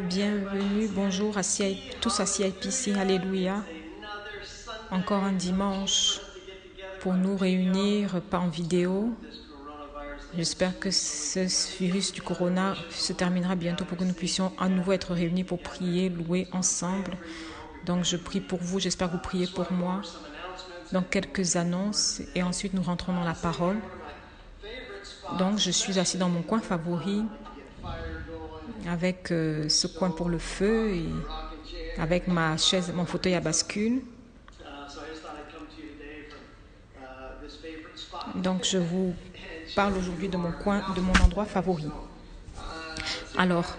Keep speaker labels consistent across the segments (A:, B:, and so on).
A: Bienvenue, bonjour à tous à CIPC, alléluia. Encore un dimanche pour nous réunir, pas en vidéo. J'espère que ce virus du corona se terminera bientôt pour que nous puissions à nouveau être réunis pour prier, louer ensemble. Donc je prie pour vous, j'espère que vous priez pour moi. Donc quelques annonces et ensuite nous rentrons dans la parole. Donc je suis assis dans mon coin favori avec ce coin pour le feu et avec ma chaise, mon fauteuil à bascule. Donc je vous parle aujourd'hui de mon coin, de mon endroit favori. Alors,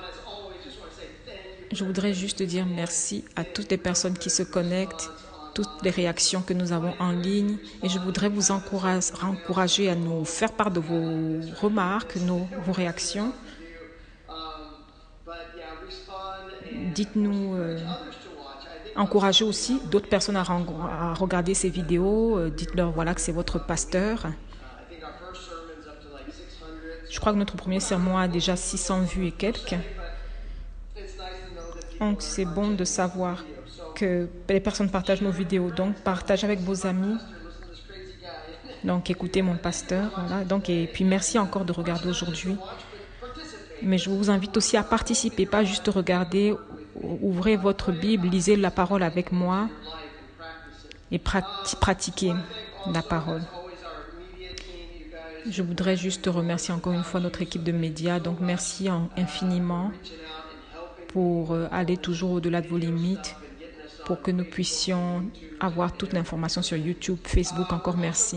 A: je voudrais juste dire merci à toutes les personnes qui se connectent, toutes les réactions que nous avons en ligne, et je voudrais vous encourager à nous faire part de vos remarques, vos réactions. Dites-nous, encouragez aussi d'autres personnes à regarder ces vidéos. Dites-leur voilà que c'est votre pasteur. Je crois que notre premier sermon a déjà 600 vues et quelques. Donc c'est bon de savoir que les personnes partagent nos vidéos. Donc partagez avec vos amis. Donc écoutez mon pasteur. Voilà. Donc, et puis merci encore de regarder aujourd'hui. Mais je vous invite aussi à participer, pas juste regarder. Ouvrez votre Bible, lisez la parole avec moi et pratiquez la parole. Je voudrais juste remercier encore une fois notre équipe de médias. Donc merci infiniment pour aller toujours au-delà de vos limites, pour que nous puissions avoir toute l'information sur YouTube, Facebook. Encore merci.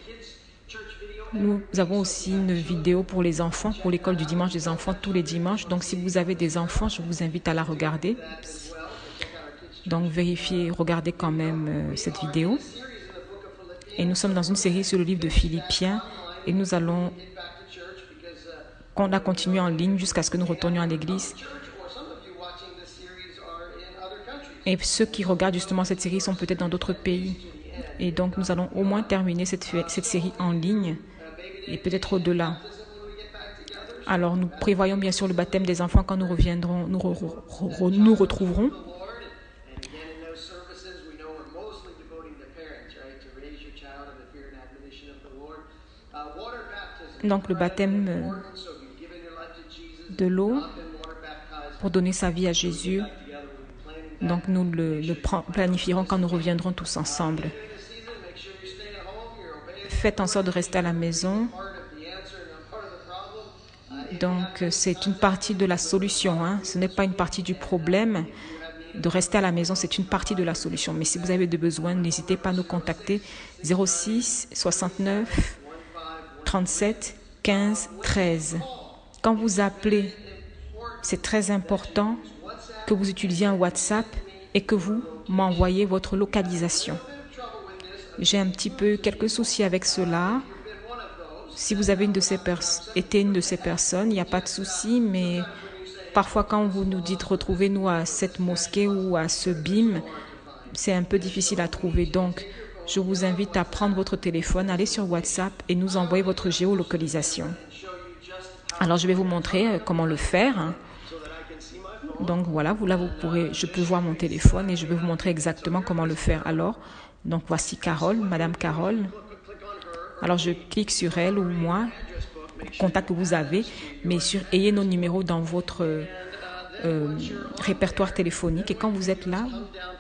A: Nous avons aussi une vidéo pour les enfants, pour l'école du dimanche des enfants, tous les dimanches. Donc, si vous avez des enfants, je vous invite à la regarder. Donc, vérifiez, regardez quand même cette vidéo. Et nous sommes dans une série sur le livre de Philippiens. Et nous allons la continuer en ligne jusqu'à ce que nous retournions à l'église. Et ceux qui regardent justement cette série sont peut-être dans d'autres pays. Et donc, nous allons au moins terminer cette série en ligne. Et peut-être au-delà. Alors, nous prévoyons bien sûr le baptême des enfants quand nous reviendrons, nous retrouverons. Donc, le baptême de l'eau pour donner sa vie à Jésus. Donc, nous le planifierons quand nous reviendrons tous ensemble. Faites en sorte de rester à la maison. Donc, c'est une partie de la solution. Hein. Ce n'est pas une partie du problème. De rester à la maison, c'est une partie de la solution. Mais si vous avez des besoins, n'hésitez pas à nous contacter. 06 69 37 15 13. Quand vous appelez, c'est très important que vous utilisiez un WhatsApp et que vous m'envoyez votre localisation. J'ai un petit peu quelques soucis avec cela. Si vous avez été une de ces personnes, il n'y a pas de souci, mais parfois quand vous nous dites retrouvez-nous à cette mosquée ou à ce BIM, c'est un peu difficile à trouver. Donc, je vous invite à prendre votre téléphone, aller sur WhatsApp et nous envoyer votre géolocalisation. Alors, je vais vous montrer comment le faire. Donc voilà, je peux voir mon téléphone et je vais vous montrer exactement comment le faire. Alors, donc voici Carole, Madame Carole. Alors je clique sur elle ou moi, contact que vous avez, mais ayez nos numéros dans votre répertoire téléphonique. Et quand vous êtes là,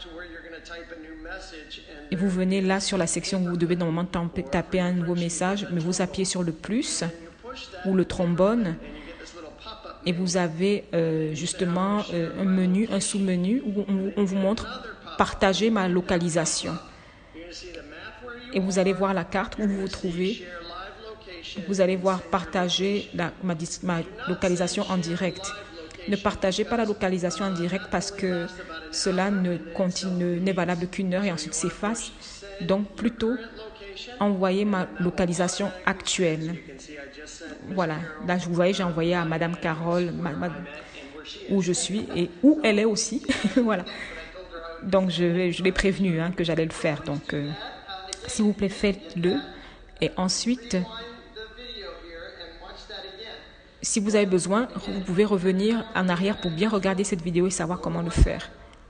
A: et vous venez là sur la section où vous devez normalement taper un nouveau message, mais vous appuyez sur le plus ou le trombone. Et vous avez justement un menu, un sous-menu où on vous montre « Partager ma localisation ». Et vous allez voir la carte où vous vous trouvez. Vous allez voir « Partager ma localisation en direct ». Ne partagez pas la localisation en direct parce que cela n'est valable qu'une heure et ensuite s'efface. Donc plutôt, envoyez ma localisation actuelle. Voilà, là vous voyez, j'ai envoyé à Madame Carole où je suis et où elle est aussi. Voilà. Donc je l'ai prévenue que j'allais le faire. Donc s'il vous plaît, faites-le. Et ensuite, Si vous avez besoin, vous pouvez revenir en arrière pour bien regarder cette vidéo et savoir comment le faire.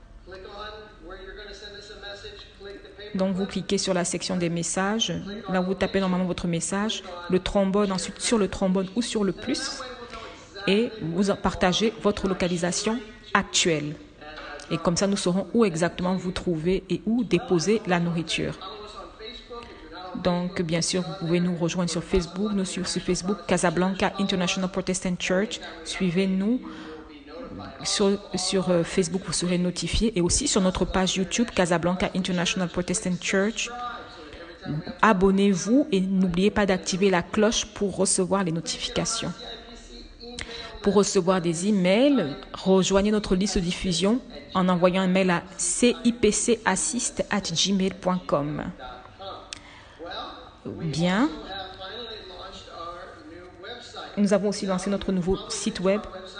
A: Donc, vous cliquez sur la section des messages. Là, vous tapez normalement votre message, le trombone, ensuite sur le trombone ou sur le plus. Et vous partagez votre localisation actuelle. Et comme ça, nous saurons où exactement vous trouvez et où déposer la nourriture. Donc, bien sûr, vous pouvez nous rejoindre sur Facebook. Nous sur Facebook, Casablanca International Protestant Church. Suivez-nous. Sur Facebook, vous serez notifié. Et aussi sur notre page YouTube, Casablanca International Protestant Church. Abonnez-vous et n'oubliez pas d'activer la cloche pour recevoir les notifications. Pour recevoir des emails, rejoignez notre liste de diffusion en envoyant un mail à cipcassist@gmail.com. Bien. Nous avons aussi lancé notre nouveau site web.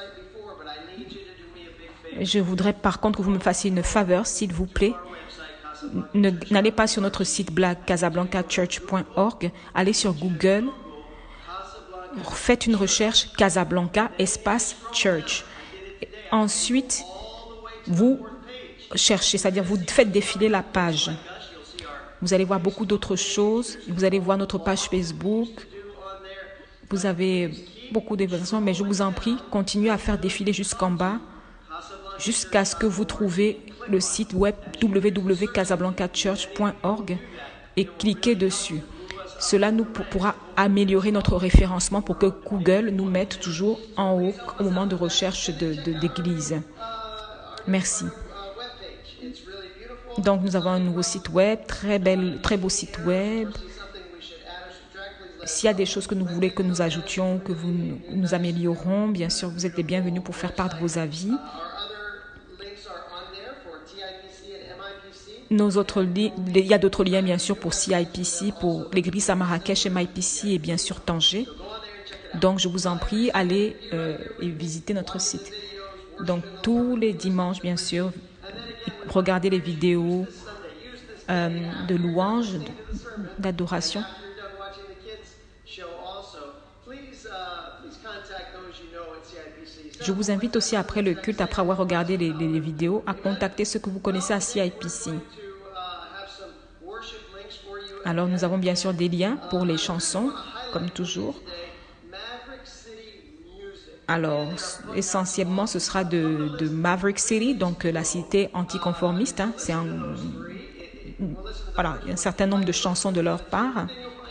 A: Je voudrais par contre que vous me fassiez une faveur, s'il vous plaît. N'allez pas sur notre site casablancachurch.org. Allez sur Google. Faites une recherche Casablanca espace church. Ensuite, vous cherchez, c'est-à-dire vous faites défiler la page. Vous allez voir beaucoup d'autres choses. Vous allez voir notre page Facebook. Vous avez beaucoup d'événements, mais je vous en prie, continuez à faire défiler jusqu'en bas, jusqu'à ce que vous trouviez le site web www.casablancachurch.org et cliquez dessus. Cela nous pourra améliorer notre référencement pour que Google nous mette toujours en haut au moment de recherche d'église. Merci. Donc, nous avons un nouveau site web, très beau site web. S'il y a des choses que vous voulez que nous ajoutions, que nous améliorons, bien sûr, vous êtes les bienvenus pour faire part de vos avis. Il y a d'autres liens, bien sûr, pour CIPC, pour l'église à Marrakech, MIPC et bien sûr Tanger. Donc, je vous en prie, allez et visitez notre site. Donc, tous les dimanches, bien sûr, regardez les vidéos de louanges, d'adoration. Je vous invite aussi après le culte, après avoir regardé les vidéos, à contacter ceux que vous connaissez à CIPC. Alors, nous avons bien sûr des liens pour les chansons, comme toujours. Alors, essentiellement, ce sera de Maverick City, donc la cité anticonformiste. Hein. C'est voilà, il y a un certain nombre de chansons de leur part.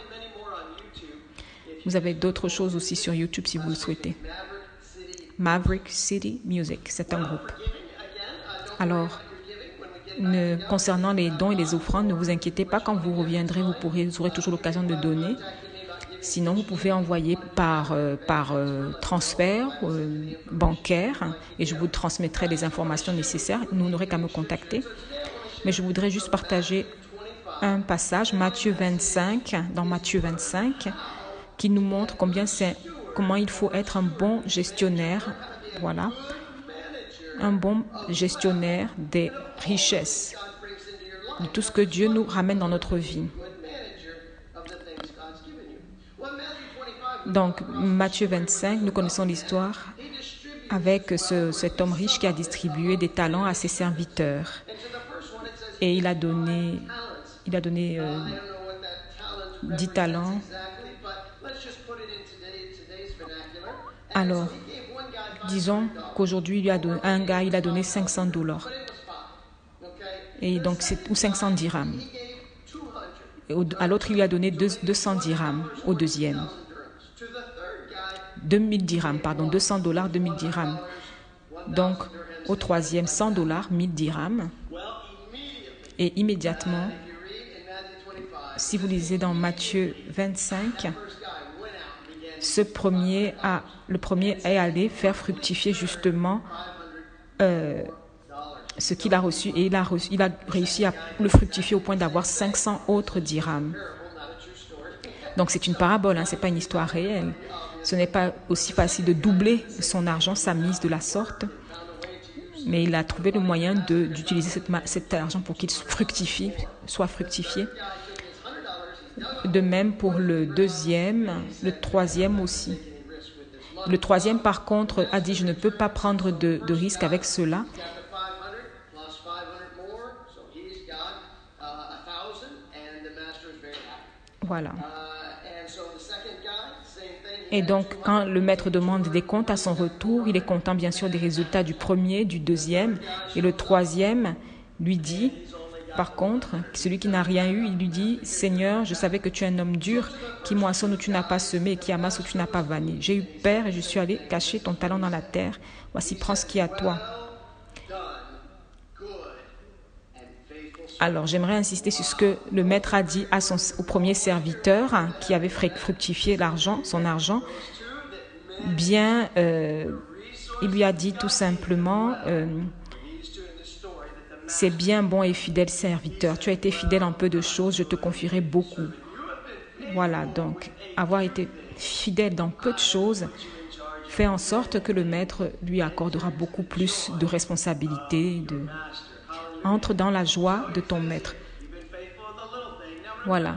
A: Vous avez d'autres choses aussi sur YouTube si vous le souhaitez. Maverick City Music, c'est un groupe. Alors, concernant les dons et les offrandes, ne vous inquiétez pas, quand vous reviendrez, vous aurez toujours l'occasion de donner. Sinon, vous pouvez envoyer par transfert bancaire et je vous transmettrai les informations nécessaires. Vous n'aurez qu'à me contacter. Mais je voudrais juste partager un passage, Matthieu 25, dans Matthieu 25, qui nous montre comment il faut être un bon gestionnaire. Voilà. Un bon gestionnaire des richesses, de tout ce que Dieu nous ramène dans notre vie. Donc, Matthieu 25, nous connaissons l'histoire avec cet homme riche qui a distribué des talents à ses serviteurs. Et il a donné 10 talents. Alors, disons qu'aujourd'hui, un gars, il a donné $500. Et donc, ou 500 dirhams. Et à l'autre, il lui a donné 200 dirhams au deuxième. 2000 dirhams, pardon, $200, 2000 dirhams. Donc, au troisième, $100, 1000 dirhams. Et immédiatement, si vous lisez dans Matthieu 25, le premier est allé faire fructifier justement ce qu'il a reçu. Et il a réussi à le fructifier au point d'avoir 500 autres dirhams. Donc c'est une parabole, hein, ce n'est pas une histoire réelle. Ce n'est pas aussi facile de doubler son argent, sa mise de la sorte. Mais il a trouvé le moyen d'utiliser cet argent pour qu'il soit fructifié. De même pour le deuxième, le troisième aussi. Le troisième, par contre, a dit, je ne peux pas prendre de risque avec cela. Voilà. Et donc, quand le maître demande des comptes à son retour, il est content bien sûr des résultats du premier, du deuxième. Et le troisième lui dit, par contre, celui qui n'a rien eu, il lui dit, « Seigneur, je savais que tu es un homme dur, qui moissonne où tu n'as pas semé et qui amasse où tu n'as pas vanné. J'ai eu peur et je suis allé cacher ton talent dans la terre. Voici, prends ce qui est à toi. » Alors, j'aimerais insister sur ce que le maître a dit au premier serviteur qui avait fructifié son argent. Bien, il lui a dit tout simplement, c'est bien, bon et fidèle serviteur. Tu as été fidèle en peu de choses, je te confierai beaucoup. Voilà, donc, avoir été fidèle dans peu de choses fait en sorte que le maître lui accordera beaucoup plus de responsabilités, entre dans la joie de ton maître. Voilà.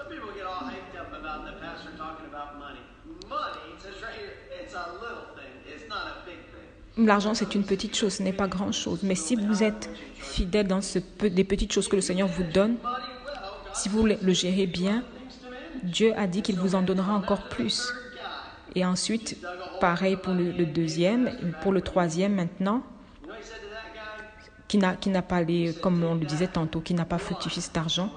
A: L'argent, c'est une petite chose, ce n'est pas grand-chose. Mais si vous êtes fidèle dans des petites choses que le Seigneur vous donne, si vous le gérez bien, Dieu a dit qu'il vous en donnera encore plus. Et ensuite, pareil pour le deuxième, pour le troisième maintenant, qui n'a pas comme on le disait tantôt, qui n'a pas fructifié cet argent.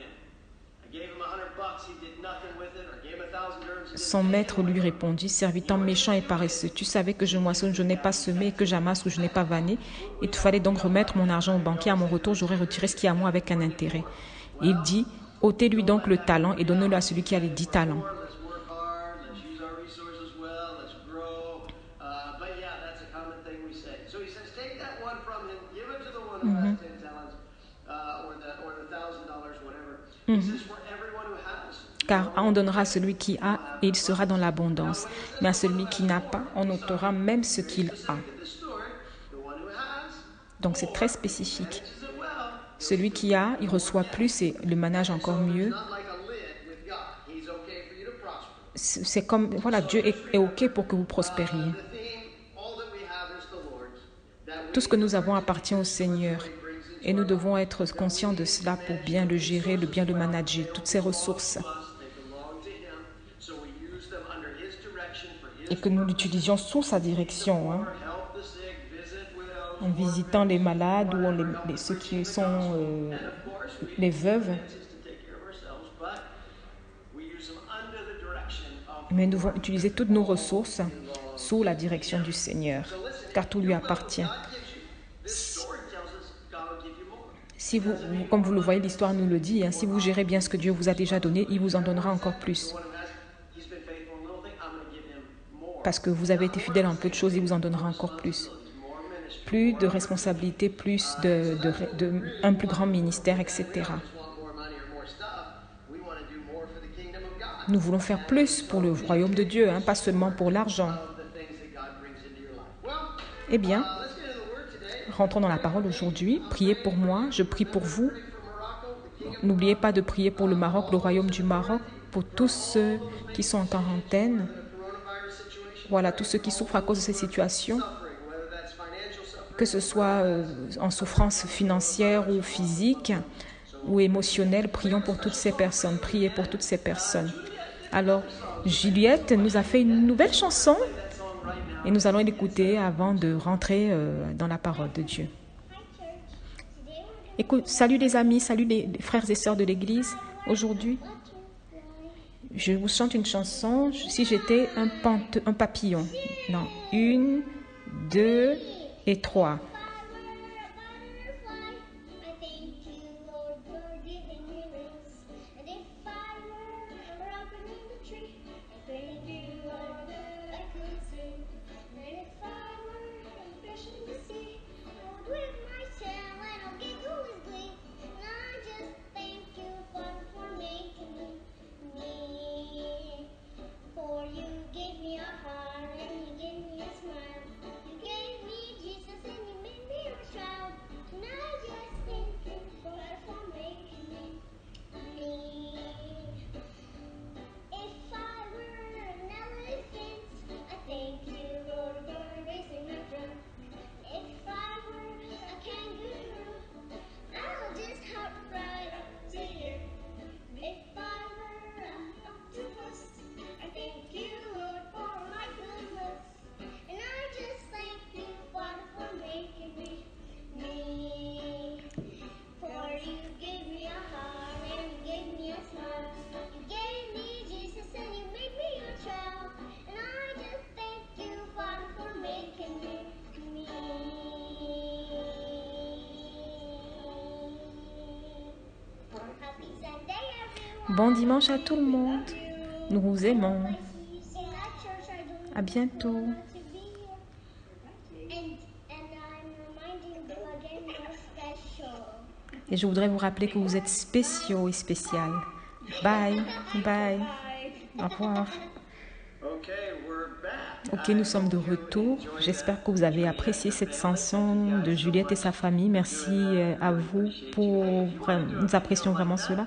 A: Son maître lui répondit, « Serviteur méchant et paresseux, tu savais que je moissonne, je n'ai pas semé, et que j'amasse où je n'ai pas vanné. Il te fallait donc remettre mon argent au banquier. À mon retour, j'aurais retiré ce qui est à moi avec un intérêt. » Il dit, « ôtez-lui donc le talent et donnez-le à celui qui a les 10 talents. » Car on donnera à celui qui a et il sera dans l'abondance. Mais à celui qui n'a pas, on ôtera même ce qu'il a. Donc c'est très spécifique. Celui qui a, il reçoit plus et le manage encore mieux. C'est comme, voilà, Dieu est OK pour que vous prospériez. Tout ce que nous avons appartient au Seigneur. Et nous devons être conscients de cela pour bien le gérer, bien le manager, toutes ces ressources. Et que nous l'utilisions sous sa direction, en visitant les malades ou ceux qui sont les veuves. Mais nous devons utiliser toutes nos ressources sous la direction du Seigneur, car tout lui appartient. Si vous, comme vous le voyez, l'histoire nous le dit, si vous gérez bien ce que Dieu vous a déjà donné, il vous en donnera encore plus. Parce que vous avez été fidèle en peu de choses, il vous en donnera encore plus. Plus de responsabilités, plus un plus grand ministère, etc. Nous voulons faire plus pour le royaume de Dieu, pas seulement pour l'argent. Eh bien, rentrons dans la parole aujourd'hui. Priez pour moi, je prie pour vous. N'oubliez pas de prier pour le Maroc, le royaume du Maroc, pour tous ceux qui sont en quarantaine. Voilà, tous ceux qui souffrent à cause de ces situations, que ce soit en souffrance financière ou physique ou émotionnelle, prions pour toutes ces personnes, priez pour toutes ces personnes. Alors, Juliette nous a fait une nouvelle chanson et nous allons l'écouter avant de rentrer dans la parole de Dieu. Écoute, salut les amis, salut les frères et sœurs de l'Église. Aujourd'hui, je vous chante une chanson, si j'étais un papillon. Non, 1, 2 et 3.
B: You gave me a heart and you gave me a smile. You gave me Jesus and you made
A: Bon dimanche à tout le monde. Nous vous aimons. À bientôt. Et je voudrais vous rappeler que vous êtes spéciaux et spéciales. Bye. Bye. Au revoir. Ok, nous sommes de retour. J'espère que vous avez apprécié cette chanson de Juliette et sa famille. Merci à vous pour... Nous apprécions vraiment cela.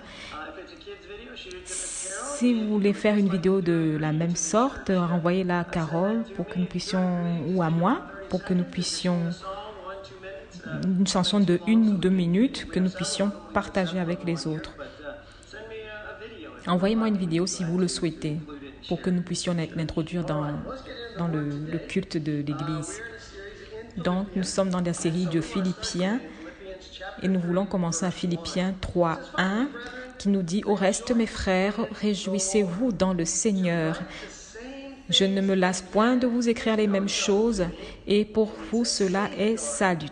A: Si vous voulez faire une vidéo de la même sorte, renvoyez-la à Carole pour que nous puissions, ou à moi, pour que nous puissions, une chanson de 1 ou 2 minutes, que nous puissions partager avec les autres. Envoyez-moi une vidéo si vous le souhaitez, pour que nous puissions l'introduire dans le culte de l'Église. Donc, nous sommes dans la série de Philippiens et nous voulons commencer à Philippiens 3:1 qui nous dit « Au reste, mes frères, réjouissez-vous dans le Seigneur. Je ne me lasse point de vous écrire les mêmes choses et pour vous cela est salutaire. »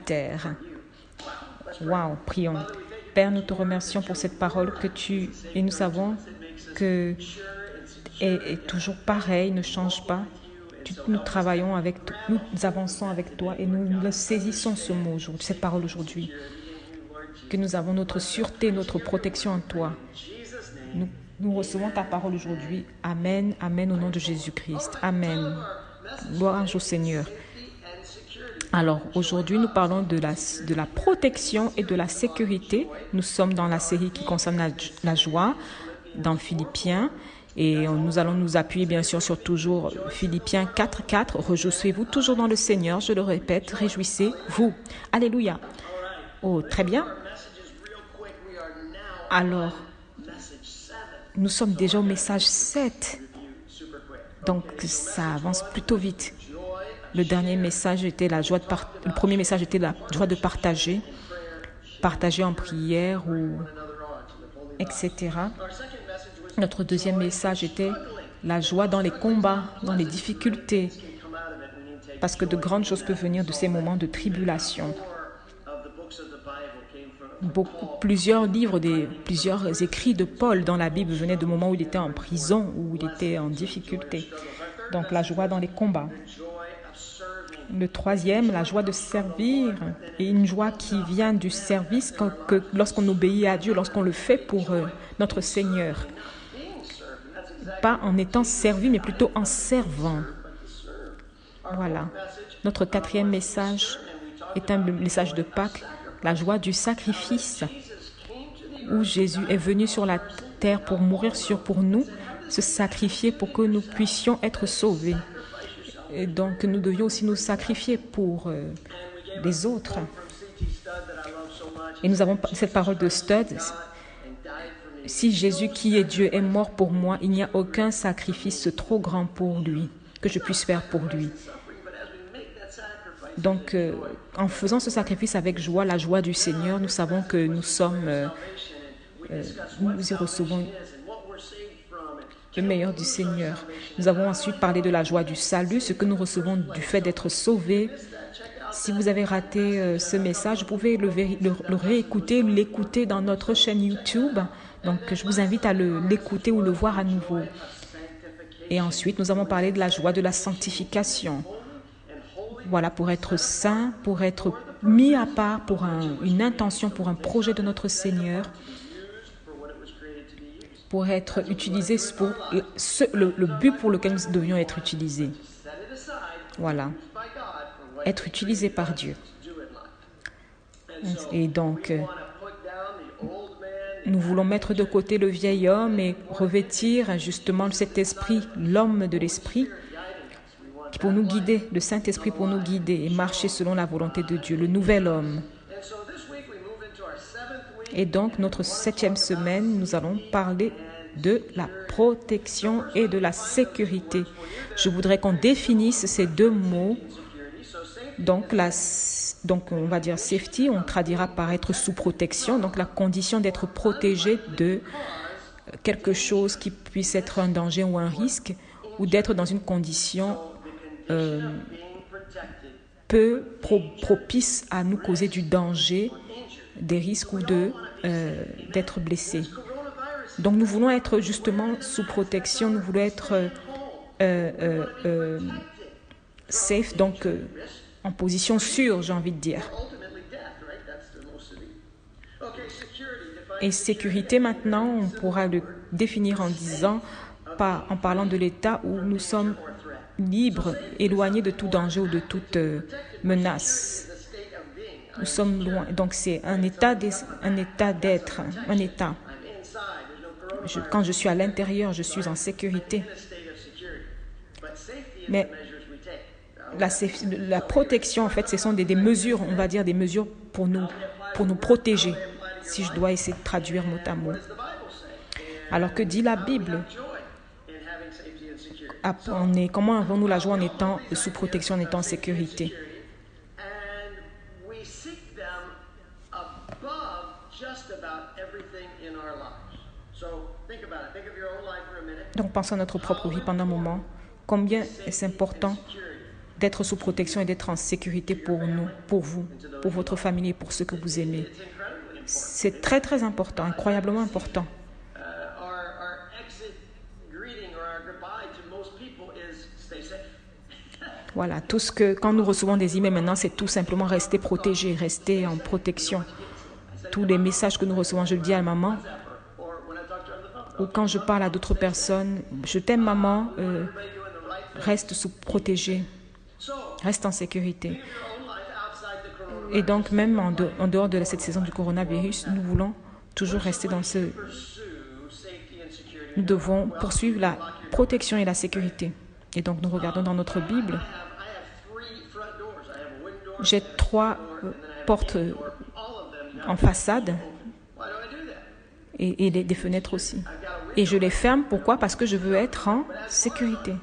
A: Waouh, prions. Père, nous te remercions pour cette parole que tu... Et nous savons que est toujours pareil, ne change pas. Nous travaillons avec toi, nous avançons avec toi et nous saisissons ce mot aujourd'hui, cette parole aujourd'hui. Que nous avons notre sûreté, notre protection en toi. Nous recevons ta parole aujourd'hui. Amen, amen au nom de Jésus-Christ. Amen. Gloire au Seigneur. Alors, aujourd'hui, nous parlons de la protection et de la sécurité. Nous sommes dans la série qui concerne la joie dans Philippiens. Et nous allons nous appuyer bien sûr sur toujours Philippiens 4:4. Réjouissez-vous toujours dans le Seigneur. Je le répète, réjouissez-vous. Alléluia. Oh, très bien. Alors, nous sommes déjà au message 7. Donc, ça avance plutôt vite. Le dernier message était la joie le premier message était la joie de partager en prière ou etc. Notre deuxième message était la joie dans les combats, dans les difficultés, parce que de grandes choses peuvent venir de ces moments de tribulation. Plusieurs livres, plusieurs écrits de Paul dans la Bible venaient de moments où il était en prison, où il était en difficulté. Donc la joie dans les combats. Le troisième, la joie de servir, et une joie qui vient du service lorsqu'on obéit à Dieu, lorsqu'on le fait pour notre Seigneur. Pas en étant servi, mais plutôt en servant. Voilà. Notre quatrième message est un message de Pâques, la joie du sacrifice, où Jésus est venu sur la terre pour mourir pour nous, se sacrifier pour que nous puissions être sauvés. Et donc, nous devions aussi nous sacrifier pour les autres. Et nous avons cette parole de Stud. Si Jésus, qui est Dieu, est mort pour moi, il n'y a aucun sacrifice trop grand pour lui, que je puisse faire pour lui. Donc, en faisant ce sacrifice avec joie, la joie du Seigneur, nous savons que nous y recevons le meilleur du Seigneur. Nous avons ensuite parlé de la joie du salut, ce que nous recevons du fait d'être sauvés. Si vous avez raté ce message, vous pouvez le réécouter, l'écouter dans notre chaîne YouTube. Donc, je vous invite à l'écouter ou le voir à nouveau. Et ensuite, nous avons parlé de la joie de la sanctification. Voilà, pour être saint, pour être mis à part, pour une intention, pour un projet de notre Seigneur, pour être utilisé pour le but pour lequel nous devions être utilisés. Voilà. Être utilisé par Dieu. Et donc, nous voulons mettre de côté le vieil homme et revêtir justement cet esprit, l'homme de l'esprit, pour nous guider, le Saint-Esprit pour nous guider et marcher selon la volonté de Dieu, le nouvel homme. Et donc, notre 7e semaine, nous allons parler de la protection et de la sécurité. Je voudrais qu'on définisse ces deux mots. Donc, on va dire safety, on traduira par être sous protection. Donc, la condition d'être protégé de quelque chose qui puisse être un danger ou un risque, ou d'être dans une condition peu propice à nous causer du danger, des risques ou d'être blessé. Donc nous voulons être justement sous protection, nous voulons être safe, donc en position sûre, j'ai envie de dire. Et sécurité, maintenant, on pourra le définir en disant, en parlant de l'état où nous sommes libres, éloignés de tout danger ou de toute menace. Nous sommes loin. Donc c'est un état d'être, un état. Quand je suis à l'intérieur, je suis en sécurité. Mais la protection, en fait, ce sont des mesures, on va dire des mesures pour nous protéger, si je dois essayer de traduire mot à mot. Alors que dit la Bible? Comment avons-nous la joie en étant sous protection, en étant en sécurité? Donc pensons à notre propre vie pendant un moment. Combien est-ce important d'être sous protection et d'être en sécurité pour nous, pour vous, pour votre famille et pour ceux que vous aimez? C'est très très important, incroyablement important. Voilà, quand nous recevons des emails maintenant, c'est tout simplement rester protégé, rester en protection. Tous les messages que nous recevons, je le dis à maman, ou quand je parle à d'autres personnes, je t'aime maman, reste protégé, reste en sécurité. Et donc même en dehors de cette saison du coronavirus, nous voulons toujours rester dans Nous devons poursuivre la protection et la sécurité. Et donc nous regardons dans notre Bible. J'ai 3 portes en façade et des fenêtres aussi. Et je les ferme, pourquoi? Parce que je veux être en sécurité.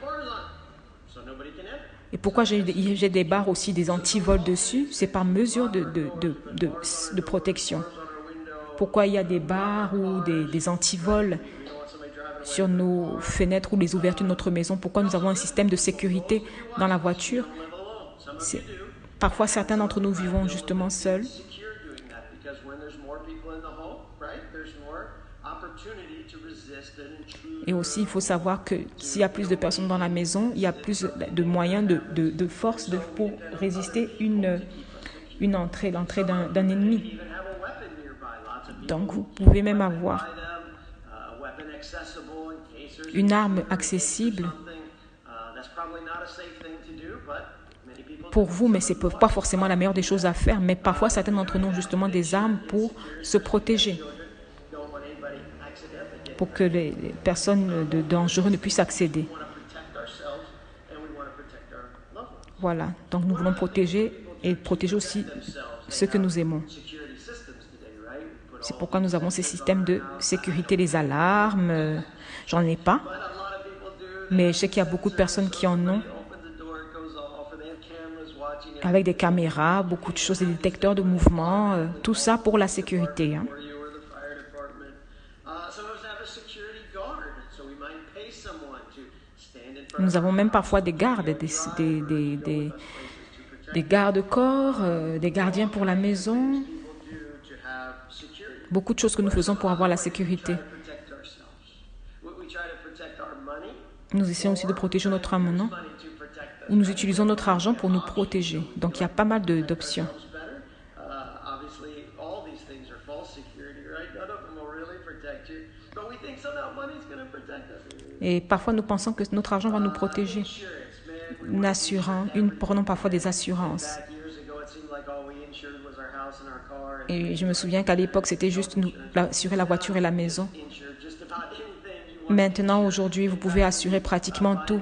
A: Et pourquoi j'ai des barres aussi, des antivols dessus? C'est par mesure de protection. Pourquoi il y a des barres ou des antivols sur nos fenêtres ou les ouvertures de notre maison? Pourquoi nous avons un système de sécurité dans la voiture? Parfois, certains d'entre nous vivons justement seuls. Et aussi, il faut savoir que s'il y a plus de personnes dans la maison, il y a plus de moyens de force pour résister l'entrée d'un ennemi. Donc, vous pouvez même avoir une arme accessible pour vous, mais ce n'est pas forcément la meilleure des choses à faire. Mais parfois, certains d'entre nous ont justement des armes pour se protéger, pour que les personnes dangereuses ne puissent accéder. Voilà, donc nous voulons protéger et protéger aussi ceux que nous aimons. C'est pourquoi nous avons ces systèmes de sécurité, les alarmes. J'en ai pas, mais je sais qu'il y a beaucoup de personnes qui en ont, avec des caméras, beaucoup de choses, des détecteurs de mouvement, tout ça pour la sécurité. Nous avons même parfois des gardes, des gardes-corps, des gardiens pour la maison. Beaucoup de choses que nous faisons pour avoir la sécurité. Nous essayons aussi de protéger notre argent, non? Ou nous utilisons notre argent pour nous protéger. Donc, il y a pas mal d'options. Et parfois, nous pensons que notre argent va nous protéger. Prenons parfois des assurances. Et je me souviens qu'à l'époque, c'était juste assurer la voiture et la maison. Maintenant, aujourd'hui, vous pouvez assurer pratiquement tout.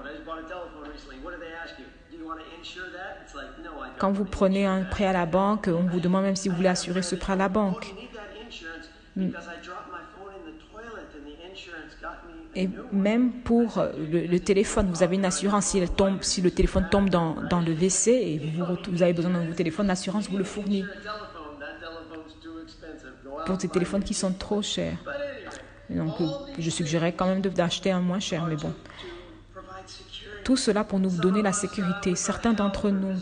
A: Quand vous prenez un prêt à la banque, on vous demande même si vous voulez assurer ce prêt à la banque. Et même pour le téléphone, vous avez une assurance. Si le téléphone tombe dans le WC et vous avez besoin d'un nouveau téléphone, l'assurance vous le fournit. Pour des téléphones qui sont trop chers. Donc, je suggérerais quand même d'acheter un moins cher, mais bon. Tout cela pour nous donner la sécurité. Certains d'entre nous,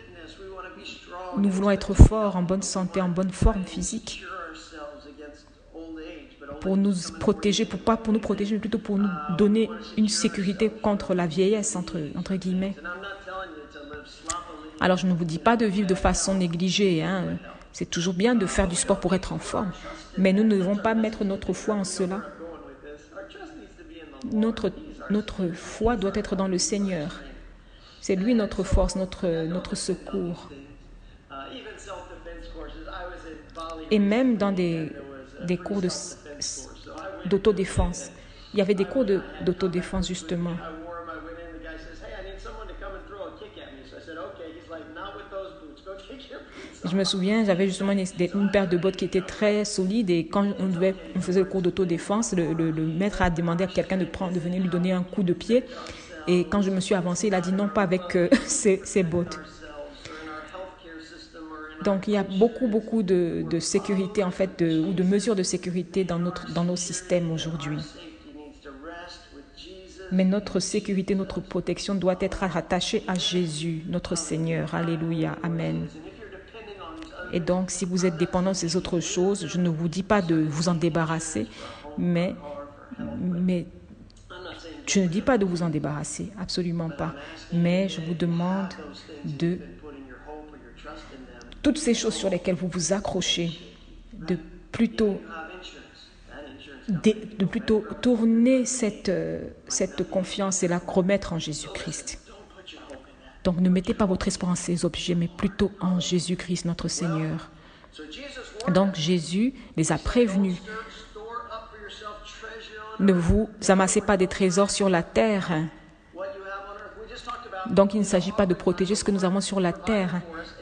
A: nous voulons être forts, en bonne santé, en bonne forme physique. pour nous protéger, pas pour nous protéger, mais plutôt pour nous donner une sécurité contre la vieillesse, entre guillemets. Alors, je ne vous dis pas de vivre de façon négligée, hein. C'est toujours bien de faire du sport pour être en forme, mais nous ne devons pas mettre notre foi en cela. Notre foi doit être dans le Seigneur. C'est lui notre force, notre secours. Et même dans des cours d'autodéfense. Il y avait des cours d'autodéfense, justement. Je me souviens, j'avais justement une paire de bottes qui était très solide et quand on faisait le cours d'autodéfense, le maître a demandé à quelqu'un de venir lui donner un coup de pied. Et quand je me suis avancée, il a dit non, pas avec ces bottes. Donc, il y a beaucoup de sécurité, en fait, ou de mesures de sécurité dans nos systèmes aujourd'hui. Mais notre sécurité, notre protection doit être rattachée à Jésus, notre Seigneur. Alléluia. Amen. Et donc, si vous êtes dépendant de ces autres choses, je ne vous dis pas de vous en débarrasser, mais je ne dis pas de vous en débarrasser, absolument pas. Mais je vous demande de toutes ces choses sur lesquelles vous vous accrochez, de plutôt tourner cette confiance et la remettre en Jésus-Christ. Donc, ne mettez pas votre espoir en ces objets, mais plutôt en Jésus-Christ, notre Seigneur. Donc, Jésus les a prévenus. Ne vous amassez pas des trésors sur la terre. Donc, il ne s'agit pas de protéger ce que nous avons sur la terre.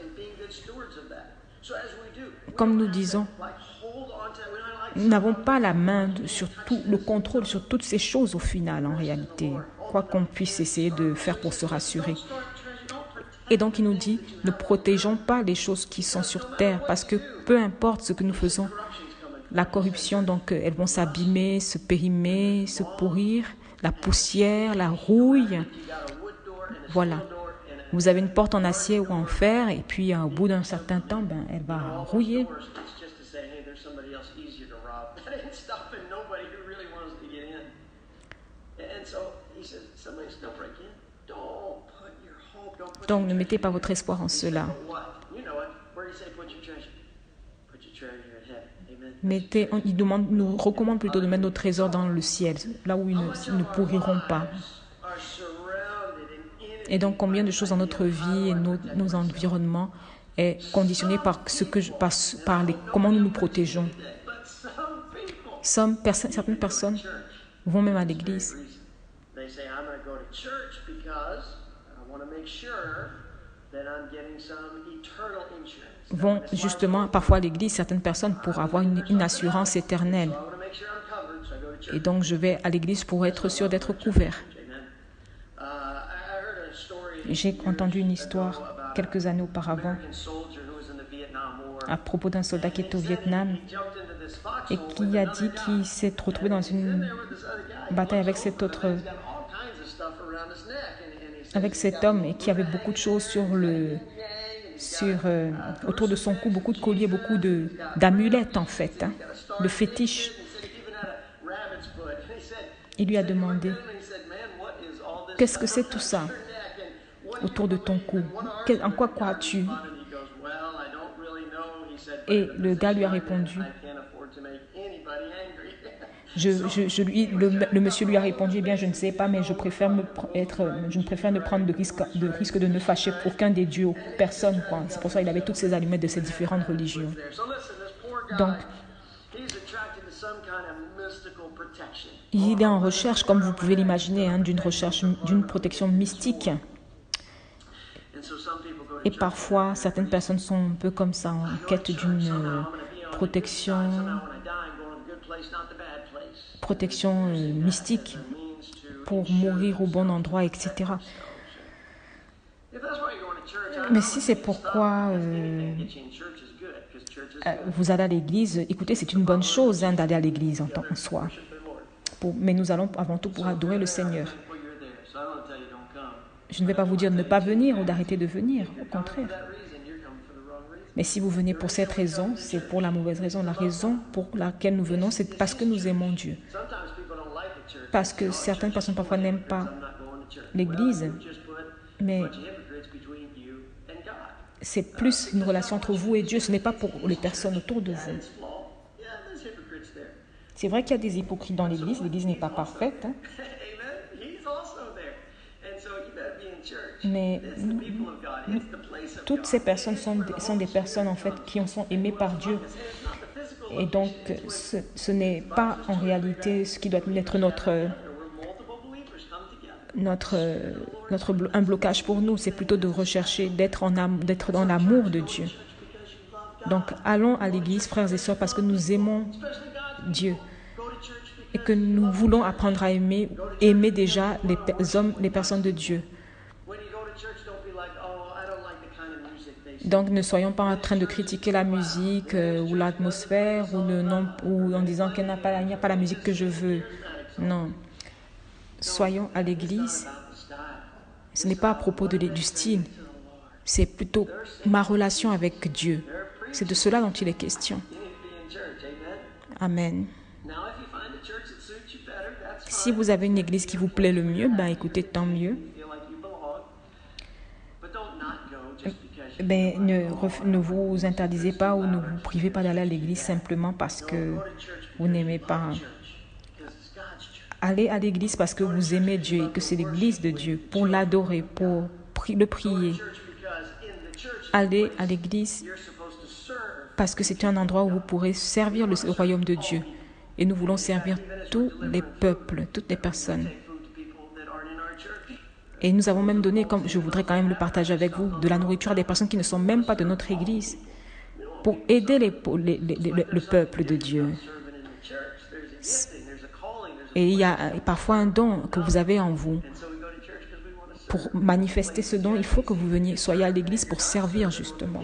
A: Comme nous disons, nous n'avons pas la main sur tout, le contrôle sur toutes ces choses au final, en réalité. Quoi qu'on puisse essayer de faire pour se rassurer. Et donc, il nous dit, ne protégeons pas les choses qui sont sur terre, parce que peu importe ce que nous faisons, la corruption, donc, elles vont s'abîmer, se périmer, se pourrir, la poussière, la rouille. Voilà. Vous avez une porte en acier ou en fer, et puis au bout d'un certain temps, elle va rouiller. Donc, ne mettez pas votre espoir en cela. Il nous recommande plutôt de mettre nos trésors dans le ciel, là où ils ne pourriront pas. Et donc, combien de choses dans notre vie et nos environnements est conditionné par comment nous nous protégeons. Certaines personnes vont même à l'église. Vont justement parfois à l'église, certaines personnes, pour avoir une assurance éternelle. Et donc, je vais à l'église pour être sûr d'être couvert. J'ai entendu une histoire quelques années auparavant à propos d'un soldat qui était au Vietnam et qui a dit qu'il s'est retrouvé dans une bataille avec cet homme et qui avait beaucoup de choses autour de son cou, beaucoup de colliers, beaucoup d'amulettes en fait, de fétiches. Il lui a demandé, qu'est-ce que c'est tout ça autour de ton cou? En quoi crois-tu? Et le gars lui a répondu, le monsieur lui a répondu, eh bien, je ne sais pas, mais je préfère ne prendre de risque de ne fâcher aucun des dieux, personne. C'est pour ça qu'il avait toutes ces allumettes de ces différentes religions. Donc, il est en recherche, comme vous pouvez l'imaginer, d'une protection mystique. Et parfois, certaines personnes sont un peu comme ça, en quête d'une protection mystique pour mourir au bon endroit, etc. Mais si c'est pourquoi vous allez à l'église, écoutez, c'est une bonne chose d'aller à l'église en soi. Mais nous allons avant tout pour adorer le Seigneur. Je ne vais pas vous dire de ne pas venir ou d'arrêter de venir, au contraire. Mais si vous venez pour cette raison, c'est pour la mauvaise raison. La raison pour laquelle nous venons, c'est parce que nous aimons Dieu. Parce que certaines personnes parfois n'aiment pas l'Église, mais c'est plus une relation entre vous et Dieu. Ce n'est pas pour les personnes autour de vous. C'est vrai qu'il y a des hypocrites dans l'Église. L'Église n'est pas parfaite. Mais toutes ces personnes sont des personnes en fait qui sont aimées par Dieu. Et donc, ce n'est pas en réalité ce qui doit être un blocage pour nous. C'est plutôt de rechercher d'être dans l'amour de Dieu. Donc, allons à l'Église, frères et sœurs, parce que nous aimons Dieu et que nous voulons apprendre à aimer déjà les personnes de Dieu. Donc, ne soyons pas en train de critiquer la musique ou l'atmosphère ou en disant qu'il n'y a pas la musique que je veux. Non. Soyons à l'église. Ce n'est pas à propos du style. C'est plutôt ma relation avec Dieu. C'est de cela dont il est question. Amen. Si vous avez une église qui vous plaît le mieux, ben écoutez, tant mieux. Ben, ne vous interdisez pas ou ne vous privez pas d'aller à l'église simplement parce que vous n'aimez pas. Allez à l'église parce que vous aimez Dieu et que c'est l'église de Dieu, pour l'adorer, pour le prier. Allez à l'église parce que c'est un endroit où vous pourrez servir le royaume de Dieu. Et nous voulons servir tous les peuples, toutes les personnes. Et nous avons même donné, comme je voudrais quand même le partager avec vous, de la nourriture à des personnes qui ne sont même pas de notre église pour aider le peuple de Dieu. Et il y a parfois un don que vous avez en vous. Pour manifester ce don, il faut que vous soyez à l'église pour servir justement.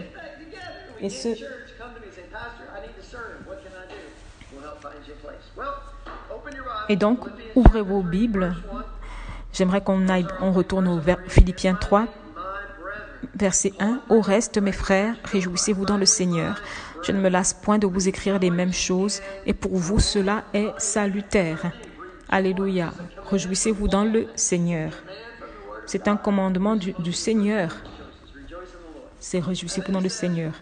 A: Et donc, ouvrez vos Bibles. J'aimerais qu'on retourne au Philippiens 3, verset 1. « Au reste, mes frères, réjouissez-vous dans le Seigneur. Je ne me lasse point de vous écrire les mêmes choses, et pour vous cela est salutaire. » Alléluia. Réjouissez-vous dans le Seigneur. C'est un commandement du Seigneur. C'est réjouissez-vous dans le Seigneur.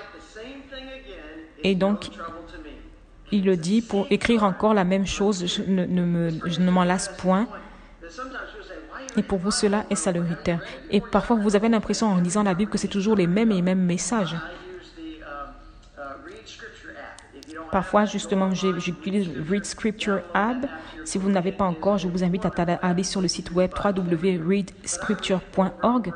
A: Et donc, il le dit, pour écrire encore la même chose, je ne m'en lasse point. Et pour vous, cela est salutaire. Et parfois, vous avez l'impression en lisant la Bible que c'est toujours les mêmes messages. Parfois, justement, j'utilise Read Scripture App. Si vous n'avez pas encore, je vous invite à aller sur le site web www.readscripture.org.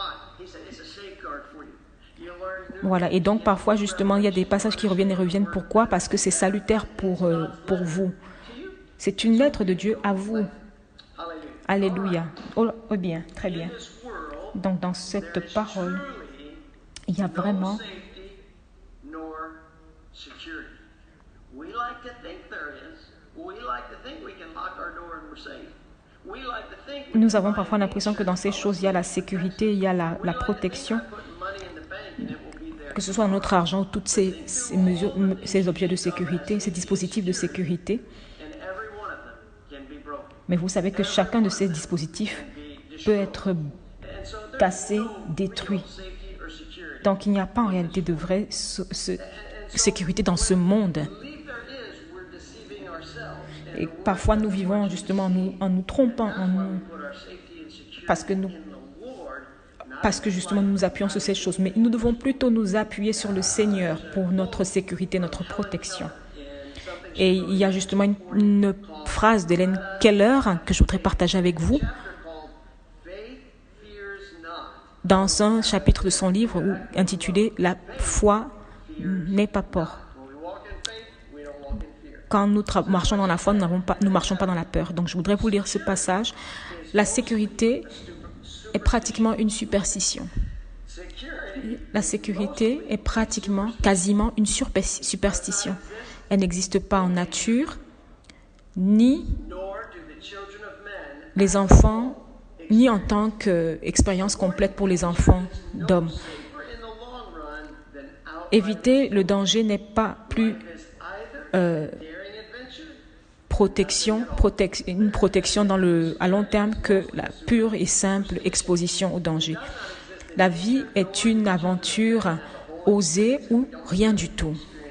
A: Voilà, et donc parfois, justement, il y a des passages qui reviennent. Pourquoi? Parce que c'est salutaire pour vous. C'est une lettre de Dieu à vous. Alléluia. Oh bien, très bien. Donc, dans cette parole, il y a vraiment... Nous avons parfois l'impression que dans ces choses, il y a la sécurité, il y a la protection, que ce soit notre argent ou toutes ces mesures, ces objets de sécurité, ces dispositifs de sécurité. Mais vous savez que chacun de ces dispositifs peut être cassé, détruit. Donc, il n'y a pas en réalité de vraie sécurité dans ce monde. Et parfois, nous vivons justement en nous trompant, parce que justement, nous nous appuyons sur ces choses. Mais nous devons plutôt nous appuyer sur le Seigneur pour notre sécurité, notre protection. Et il y a justement une phrase d'Hélène Keller que je voudrais partager avec vous dans un chapitre de son livre intitulé « La foi n'est pas peur ». Quand nous marchons dans la foi, nous ne marchons pas dans la peur. Donc, je voudrais vous lire ce passage. La sécurité est pratiquement une superstition. La sécurité est quasiment une superstition. Elle n'existe pas en nature, ni les enfants, ni en tant qu'expérience complète pour les enfants d'hommes. Éviter le danger n'est pas plus une protection à long terme que la pure et simple exposition au danger. La vie est une aventure osée ou rien du tout.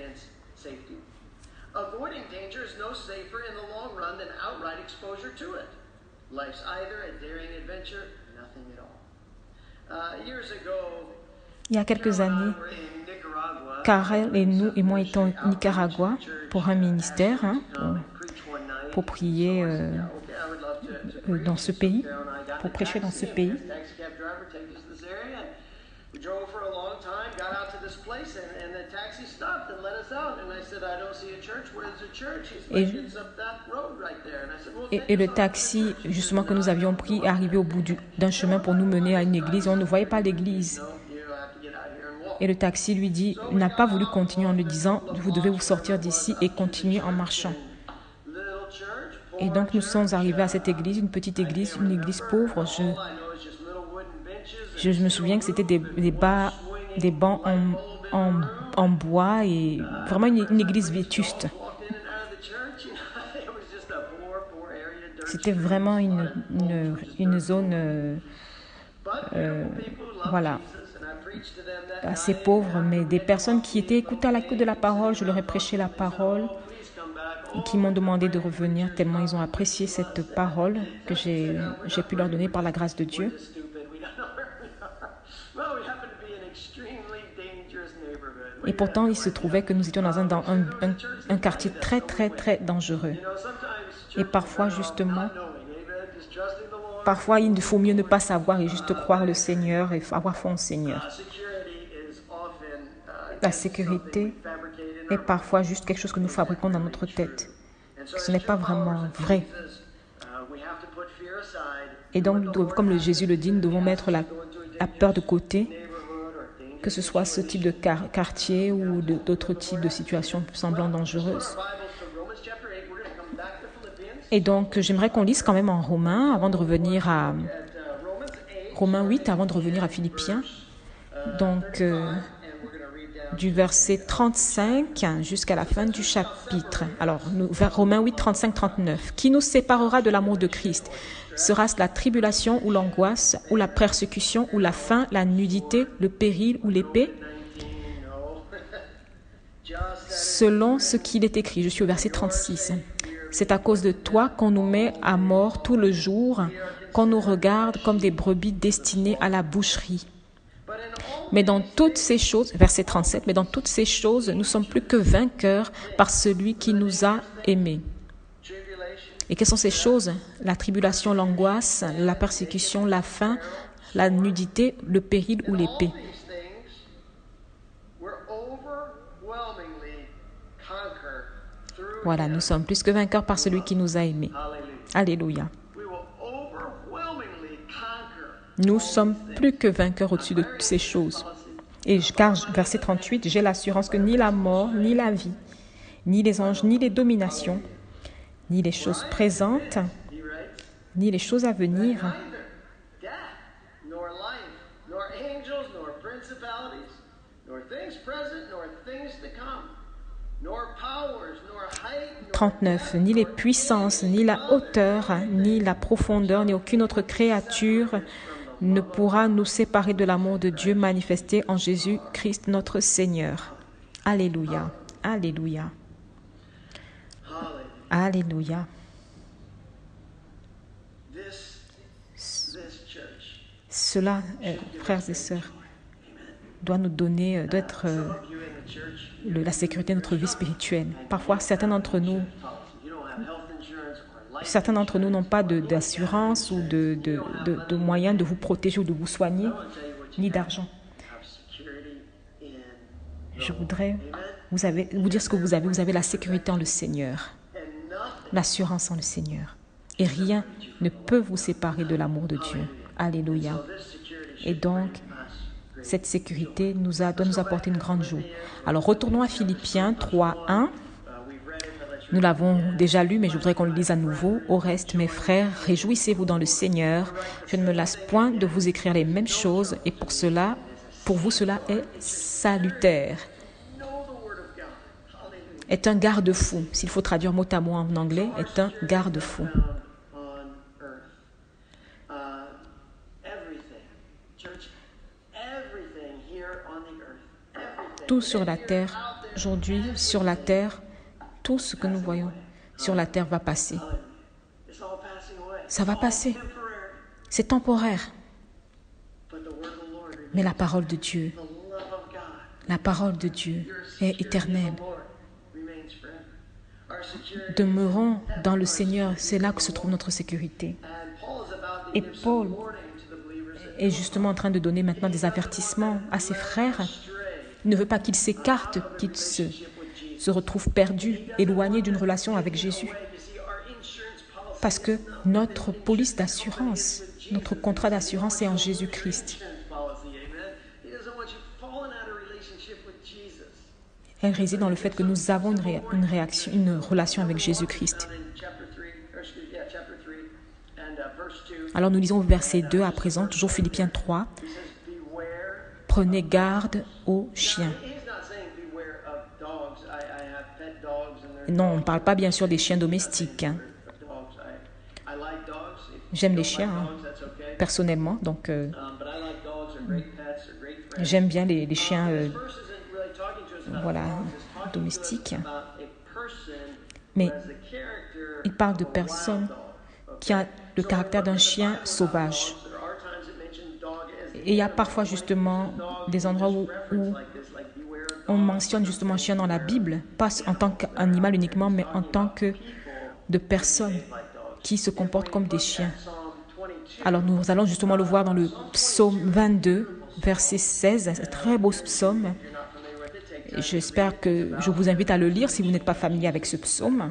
A: Il y a quelques années, Karel et moi étions au Nicaragua pour un ministère, pour prier dans ce pays, pour prêcher dans ce pays. Et le taxi, justement, que nous avions pris est arrivé au bout d'un chemin pour nous mener à une église. On ne voyait pas l'église. Et le taxi lui dit, n'a pas voulu continuer en lui disant, vous devez vous sortir d'ici et continuer en marchant. Et donc nous sommes arrivés à cette église, une petite église, une église pauvre. Je me souviens que c'était des bancs en bois et vraiment une église vétuste. C'était vraiment une zone voilà, assez pauvre, mais des personnes qui étaient écoutées à l'écoute de la parole. Je leur ai prêché la parole et qui m'ont demandé de revenir tellement ils ont apprécié cette parole que j'ai pu leur donner par la grâce de Dieu. Et pourtant, il se trouvait que nous étions dans un quartier très, très, très dangereux. Et parfois, justement, il faut mieux ne pas savoir et juste croire le Seigneur et avoir foi en Seigneur. La sécurité est parfois juste quelque chose que nous fabriquons dans notre tête. Ce n'est pas vraiment vrai. Et donc, comme Jésus le dit, nous devons mettre la peur de côté, que ce soit ce type de quartier ou d'autres types de situations semblant dangereuses. Et donc, j'aimerais qu'on lise quand même en Romains avant de revenir à Romains 8, avant de revenir à Philippiens. Donc, du verset 35 jusqu'à la fin du chapitre. Alors, Romains 8, 35, 39. Qui nous séparera de l'amour de Christ? Sera-ce la tribulation ou l'angoisse, ou la persécution, ou la faim, la nudité, le péril ou l'épée? Selon ce qu'il est écrit, je suis au verset 36. C'est à cause de toi qu'on nous met à mort tout le jour, qu'on nous regarde comme des brebis destinées à la boucherie. Mais dans toutes ces choses, verset 37, mais dans toutes ces choses, nous sommes plus que vainqueurs par celui qui nous a aimés. Et quelles sont ces choses? La tribulation, l'angoisse, la persécution, la faim, la nudité, le péril ou l'épée. Voilà, nous sommes plus que vainqueurs par celui qui nous a aimés. Alléluia. Nous sommes plus que vainqueurs au-dessus de toutes ces choses. Et car, verset 38, j'ai l'assurance que ni la mort, ni la vie, ni les anges, ni les dominations, ni les choses présentes, ni les choses à venir, « 39. Ni les puissances, ni la hauteur, ni la profondeur, ni aucune autre créature ne pourra nous séparer de l'amour de Dieu manifesté en Jésus-Christ notre Seigneur. » Alléluia. Alléluia. Alléluia. Cela, frères et sœurs, doit nous donner, doit être la sécurité de notre vie spirituelle. Parfois, certains d'entre nous n'ont pas d'assurance ou de moyens de vous protéger ou de vous soigner, ni d'argent. Je voudrais vous dire ce que vous avez. Vous avez la sécurité en le Seigneur, l'assurance en le Seigneur. Et rien ne peut vous séparer de l'amour de Dieu. Alléluia. Et donc, cette sécurité doit nous apporter une grande joie. Alors, retournons à Philippiens 3, 1. Nous l'avons déjà lu, mais je voudrais qu'on le lise à nouveau. Au reste, mes frères, réjouissez-vous dans le Seigneur. Je ne me lasse point de vous écrire les mêmes choses, et pour vous, cela est salutaire. est un garde-fou. S'il faut traduire mot à mot en anglais, est un garde-fou. Tout sur la terre, aujourd'hui, sur la terre, tout ce que nous voyons sur la terre va passer. Ça va passer. C'est temporaire. Mais la parole de Dieu est éternelle. Demeurons dans le Seigneur, c'est là que se trouve notre sécurité. Et Paul est justement en train de donner maintenant des avertissements à ses frères. Il ne veut pas qu'ils s'écartent, qu'ils se retrouvent perdus, éloignés d'une relation avec Jésus. Parce que notre police d'assurance, notre contrat d'assurance est en Jésus-Christ. Elle réside dans le fait que nous avons une relation avec Jésus-Christ. Alors nous lisons au verset 2 à présent, toujours Philippiens 3. Prenez garde aux chiens. Non, on ne parle pas bien sûr des chiens domestiques. Hein. J'aime les chiens, hein, personnellement, donc j'aime bien les chiens domestiques. Mais il parle de personnes qui ont le caractère d'un chien sauvage. Et il y a parfois justement des endroits où on mentionne justement chien dans la Bible, pas en tant qu'animal uniquement, mais en tant que de personnes qui se comportent comme des chiens. Alors nous allons justement le voir dans le psaume 22, verset 16, un très beau psaume. J'espère que je vous invite à le lire si vous n'êtes pas familier avec ce psaume.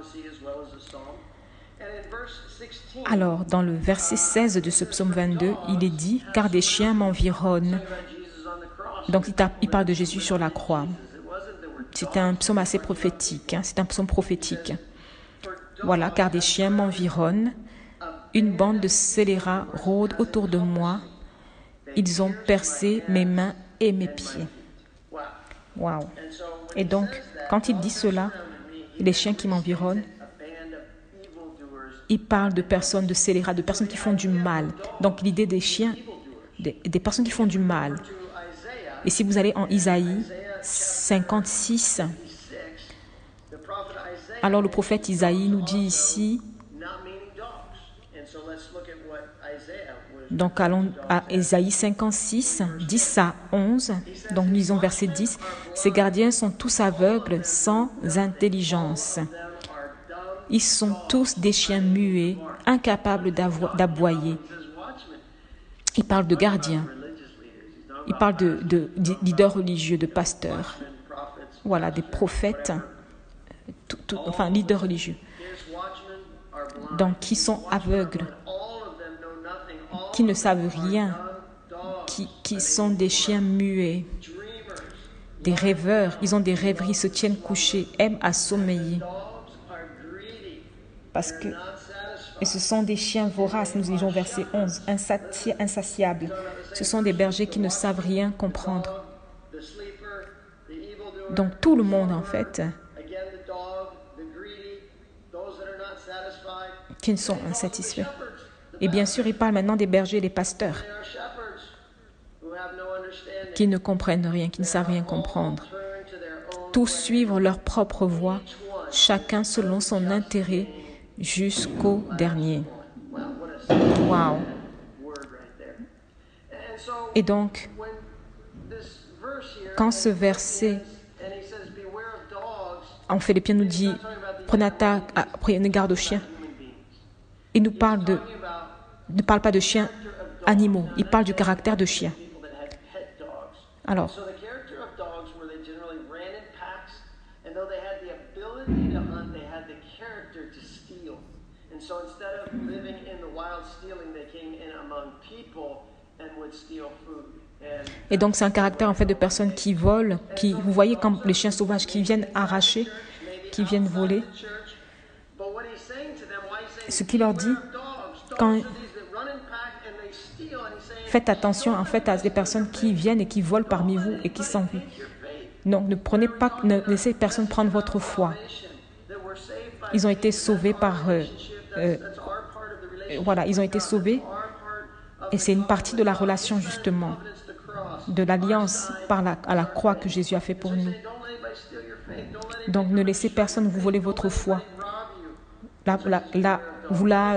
A: Alors, dans le verset 16 de ce psaume 22, il est dit « Car des chiens m'environnent ». Donc, il parle de Jésus sur la croix. C'est un psaume assez prophétique. C'est un psaume prophétique. Voilà, « Car des chiens m'environnent, une bande de scélérats rôde autour de moi. Ils ont percé mes mains et mes pieds. » Waouh! Et donc, quand il dit cela, les chiens qui m'environnent, il parle de personnes, de scélérats, de personnes qui font du mal. Donc, l'idée des chiens, des personnes qui font du mal. Et si vous allez en Isaïe 56, alors le prophète Isaïe nous dit ici, donc allons à Isaïe 56, 10 à 11, donc lisons verset 10, « Ces gardiens sont tous aveugles, sans intelligence. Ils sont tous des chiens muets, incapables d'aboyer. » Il parle de gardiens. Il parle de leaders religieux, de pasteurs. Voilà, des prophètes, enfin leaders religieux. Donc, qui sont aveugles, qui ne savent rien, qui sont des chiens muets, des rêveurs. Ils ont des rêveries, se tiennent couchés, aiment à sommeiller. Et ce sont des chiens voraces, nous lisons verset 11, insatiables. Ce sont des bergers qui ne savent rien comprendre. Donc tout le monde, en fait, qui ne sont insatisfaits. Et bien sûr, il parle maintenant des bergers et des pasteurs qui ne comprennent rien, qui ne savent rien comprendre. Tous suivent leur propre voie, chacun selon son intérêt, jusqu'au dernier. Wow. Et donc, quand ce verset en Philippiens nous dit « Prenez garde aux chiens », il ne parle pas de chiens animaux, il parle du caractère de chiens. Alors, et donc c'est un caractère en fait de personnes qui volent, vous voyez comme les chiens sauvages qui viennent arracher, qui viennent voler. Ce qu'il leur dit, faites attention en fait à des personnes qui viennent et qui volent parmi vous et qui s'enfuient. Donc, ne laissez personne prendre votre foi. Ils ont été sauvés par... voilà, ils ont été sauvés et c'est une partie de la relation, justement, de l'alliance à la croix que Jésus a fait pour nous. Donc, ne laissez personne vous voler votre foi. Vous la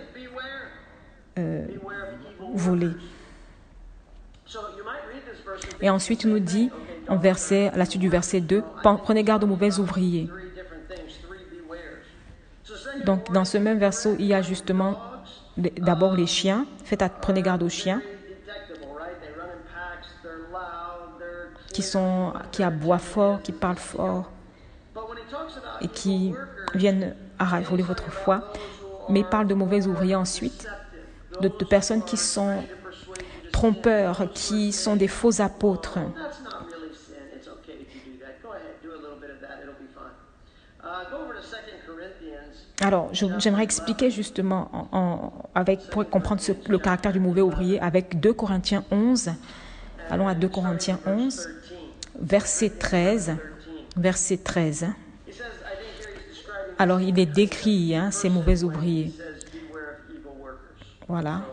A: voler. Et ensuite, il nous dit, à la suite du verset 2, prenez garde aux mauvais ouvriers. Donc, dans ce même verset, il y a justement d'abord les chiens. Prenez garde aux chiens qui aboient fort, qui parlent fort et qui viennent voler votre foi. Mais il parle de mauvais ouvriers ensuite, de personnes qui sont trompeurs, qui sont des faux apôtres. Alors, j'aimerais expliquer justement, pour comprendre le caractère du mauvais ouvrier, avec 2 Corinthiens 11. Allons à 2 Corinthiens 11, verset 13. Verset 13. Alors, il est décrit, ces mauvais ouvriers. Voilà.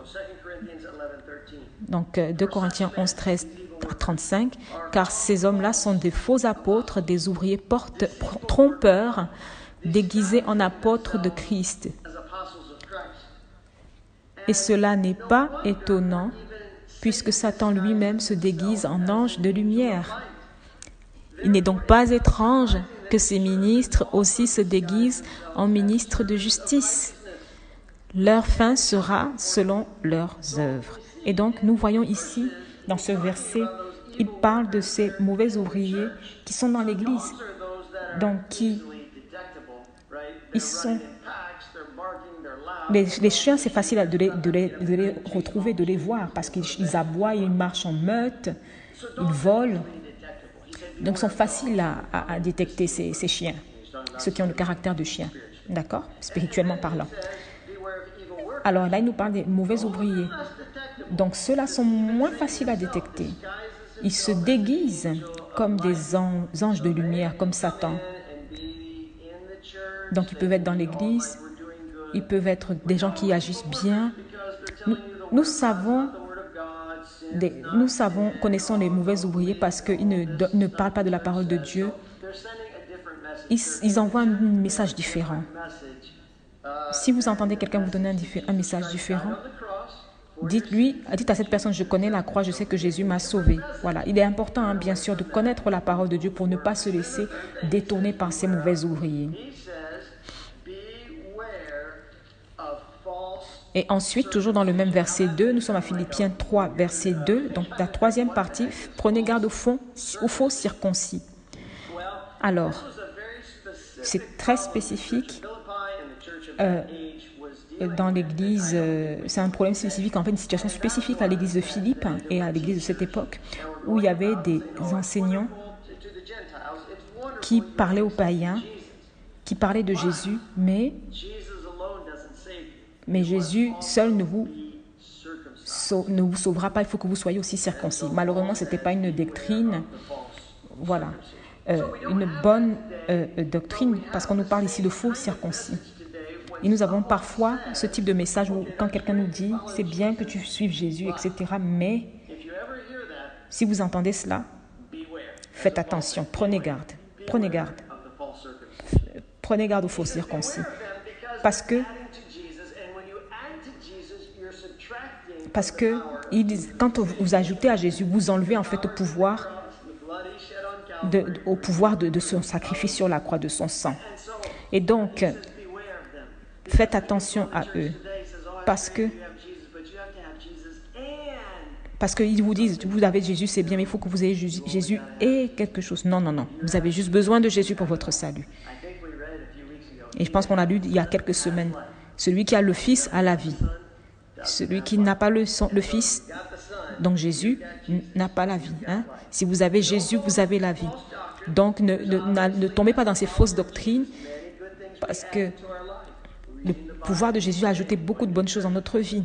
A: Donc, 2 Corinthiens 11, 13 à 35. Car ces hommes-là sont des faux apôtres, des ouvriers trompeurs, déguisés en apôtres de Christ. Et cela n'est pas étonnant, puisque Satan lui-même se déguise en ange de lumière. Il n'est donc pas étrange que ces ministres aussi se déguisent en ministres de justice. Leur fin sera selon leurs œuvres. Et donc, nous voyons ici, dans ce verset, il parle de ces mauvais ouvriers qui sont dans l'Église. Donc, ils sont... Les chiens, c'est facile de les retrouver, de les voir, parce qu'ils aboient, ils marchent en meute, ils volent. Donc, ils sont faciles à détecter, ces chiens, ceux qui ont le caractère de chien, d'accord, spirituellement parlant. Alors là, il nous parle des mauvais ouvriers. Donc, ceux-là sont moins faciles à détecter. Ils se déguisent comme des anges de lumière, comme Satan. Donc, ils peuvent être dans l'Église, ils peuvent être des gens qui agissent bien. Connaissons les mauvais ouvriers parce qu'ils ne parlent pas de la parole de Dieu. Ils envoient un message différent. Si vous entendez quelqu'un vous donner un message différent, dites à cette personne, je connais la croix, je sais que Jésus m'a sauvé. Voilà. Il est important, bien sûr, de connaître la parole de Dieu pour ne pas se laisser détourner par ces mauvais ouvriers. Et ensuite, toujours dans le même verset 2, nous sommes à Philippiens 3, verset 2, donc la troisième partie, prenez garde aux faux circoncis. Alors, c'est très spécifique. Dans l'Église, c'est un problème spécifique, en fait une situation spécifique à l'Église de Philippe et à l'Église de cette époque, où il y avait des enseignants qui parlaient aux païens, qui parlaient de Jésus, mais Jésus seul ne vous sauvera pas, il faut que vous soyez aussi circoncis. Malheureusement, ce n'était pas une doctrine, voilà, une bonne doctrine, parce qu'on nous parle ici de faux circoncis. Et nous avons parfois ce type de message où quand quelqu'un nous dit « c'est bien que tu suives Jésus, etc. » Mais si vous entendez cela, faites attention, prenez garde. Prenez garde. Prenez garde aux faux circoncis. Parce que quand vous ajoutez à Jésus, vous enlevez en fait au pouvoir de son sacrifice sur la croix, de son sang. Et donc, faites attention à eux, parce qu'ils vous disent, vous avez Jésus, c'est bien, mais il faut que vous ayez Jésus et quelque chose. Non, non, non. Vous avez juste besoin de Jésus pour votre salut. Et je pense qu'on l'a lu il y a quelques semaines. Celui qui a le Fils a la vie. Celui qui n'a pas le Fils, donc Jésus, n'a pas la vie. Si vous avez Jésus, vous avez la vie. Donc, ne tombez pas dans ces fausses doctrines, parce que le pouvoir de Jésus a ajouté beaucoup de bonnes choses dans notre vie.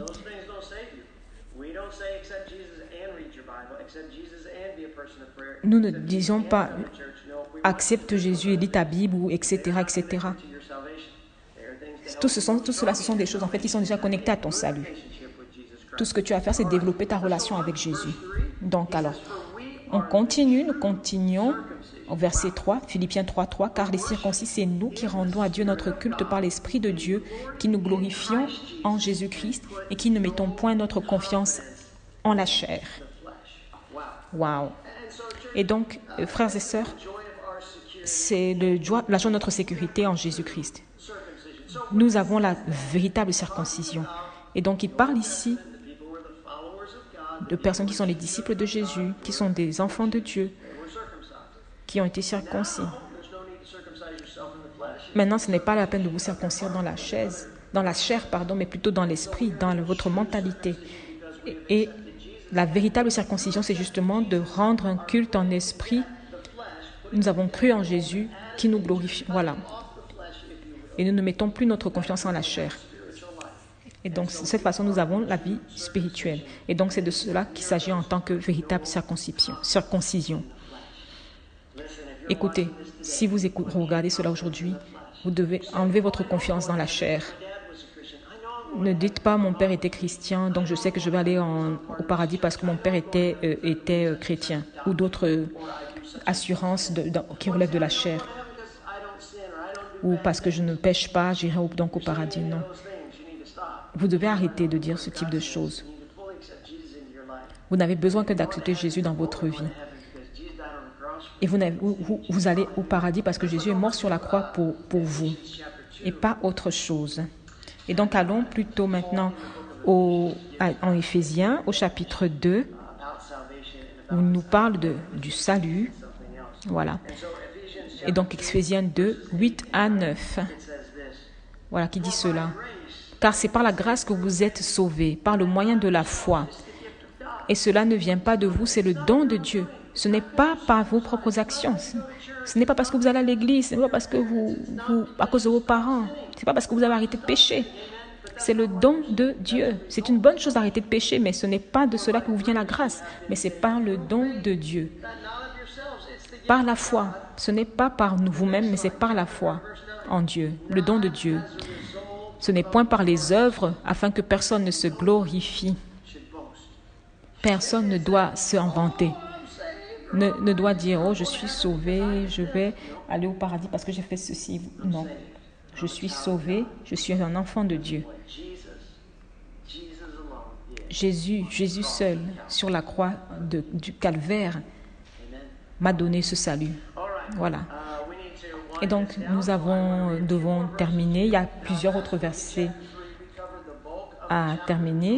A: nous ne disons pas accepte Jésus et lis ta Bible, ou etc., etc. Tout cela, ce sont des choses en fait qui sont déjà connectées à ton salut. Tout ce que tu as à faire, c'est développer ta relation avec Jésus. Donc alors, nous continuons au verset 3, Philippiens 3:3, car les circoncis, c'est nous qui rendons à Dieu notre culte par l'Esprit de Dieu, qui nous glorifions en Jésus-Christ et qui ne mettons point notre confiance en la chair. Wow. Et donc, frères et sœurs, c'est la joie de notre sécurité en Jésus-Christ. Nous avons la véritable circoncision. Et donc, il parle ici de personnes qui sont les disciples de Jésus, qui sont des enfants de Dieu, qui ont été circoncis. Maintenant, ce n'est pas la peine de vous circoncire dans la chair, mais plutôt dans l'esprit, dans votre mentalité. Et la véritable circoncision, c'est justement de rendre un culte en esprit. Nous avons cru en Jésus qui nous glorifie. Voilà. Et nous ne mettons plus notre confiance en la chair. Et donc, de cette façon, nous avons la vie spirituelle. Et donc, c'est de cela qu'il s'agit en tant que véritable circoncision. Écoutez, si vous regardez cela aujourd'hui, vous devez enlever votre confiance dans la chair. Ne dites pas « mon père était chrétien, donc je sais que je vais aller au paradis parce que mon père était chrétien » ou d'autres assurances qui relèvent de la chair. Ou parce que je ne pêche pas, j'irai donc au paradis. Non. Vous devez arrêter de dire ce type de choses. Vous n'avez besoin que d'accepter Jésus dans votre vie. Et vous allez au paradis parce que Jésus est mort sur la croix pour vous et pas autre chose. Et donc, allons plutôt maintenant en Éphésiens, au chapitre 2, où il nous parle du salut. Voilà. Et donc, Éphésiens 2, 8 à 9. Voilà, qui dit cela. Car c'est par la grâce que vous êtes sauvés, par le moyen de la foi. Et cela ne vient pas de vous, c'est le don de Dieu. Ce n'est pas par vos propres actions. Ce n'est pas parce que vous allez à l'église, ce n'est pas parce que à cause de vos parents. Ce n'est pas parce que vous avez arrêté de pécher. C'est le don de Dieu. C'est une bonne chose d'arrêter de pécher, mais ce n'est pas de cela que vous vient la grâce, mais c'est par le don de Dieu. Par la foi. Ce n'est pas par vous-même, mais c'est par la foi en Dieu, le don de Dieu. Ce n'est point par les œuvres, afin que personne ne se glorifie. Personne ne doit se vanter. Ne doit dire « Oh, je suis sauvé, je vais aller au paradis parce que j'ai fait ceci. » Non. Je suis sauvé, je suis un enfant de Dieu. Jésus seul, sur la croix du calvaire, m'a donné ce salut. Voilà. Et donc, nous devons terminer. Il y a plusieurs autres versets à terminer.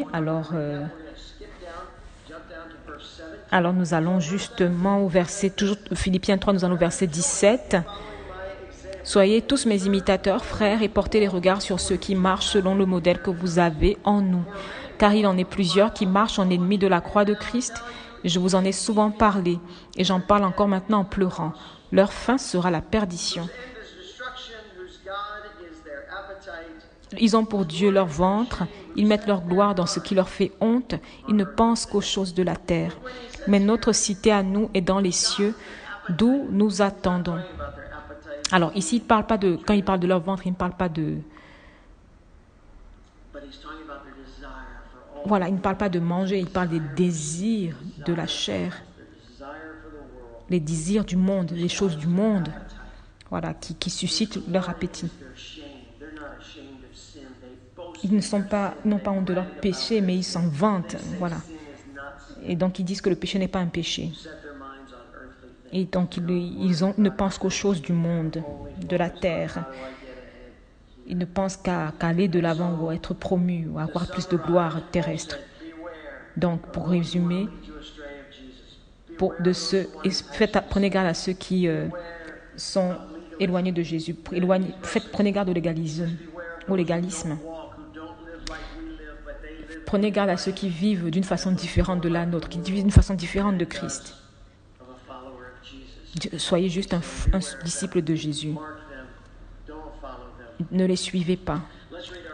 A: Alors nous allons justement au verset, toujours Philippiens 3, nous allons au verset 17. « Soyez tous mes imitateurs, frères, et portez les regards sur ceux qui marchent selon le modèle que vous avez en nous. Car il en est plusieurs qui marchent en ennemis de la croix de Christ. Je vous en ai souvent parlé, et j'en parle encore maintenant en pleurant. Leur fin sera la perdition. Ils ont pour Dieu leur ventre, ils mettent leur gloire dans ce qui leur fait honte, ils ne pensent qu'aux choses de la terre. Mais notre cité à nous est dans les cieux, d'où nous attendons. » Alors ici, quand il parle de leur ventre, il ne parle pas de... Voilà, il ne parle pas de manger, il parle des désirs de la chair, les désirs du monde, les choses du monde, voilà, qui suscitent leur appétit. Ils n'ont pas honte de leur péché, mais ils s'en vantent, voilà. Et donc ils disent que le péché n'est pas un péché. Et donc ils ne pensent qu'aux choses du monde, de la terre. Ils ne pensent qu'à aller de l'avant ou à être promus ou à avoir plus de gloire terrestre. Donc pour résumer, prenez garde à ceux qui sont éloignés de Jésus. Prenez garde au légalisme. Prenez garde à ceux qui vivent d'une façon différente de la nôtre, qui vivent d'une façon différente de Christ. Soyez juste un disciple de Jésus. Ne les suivez pas.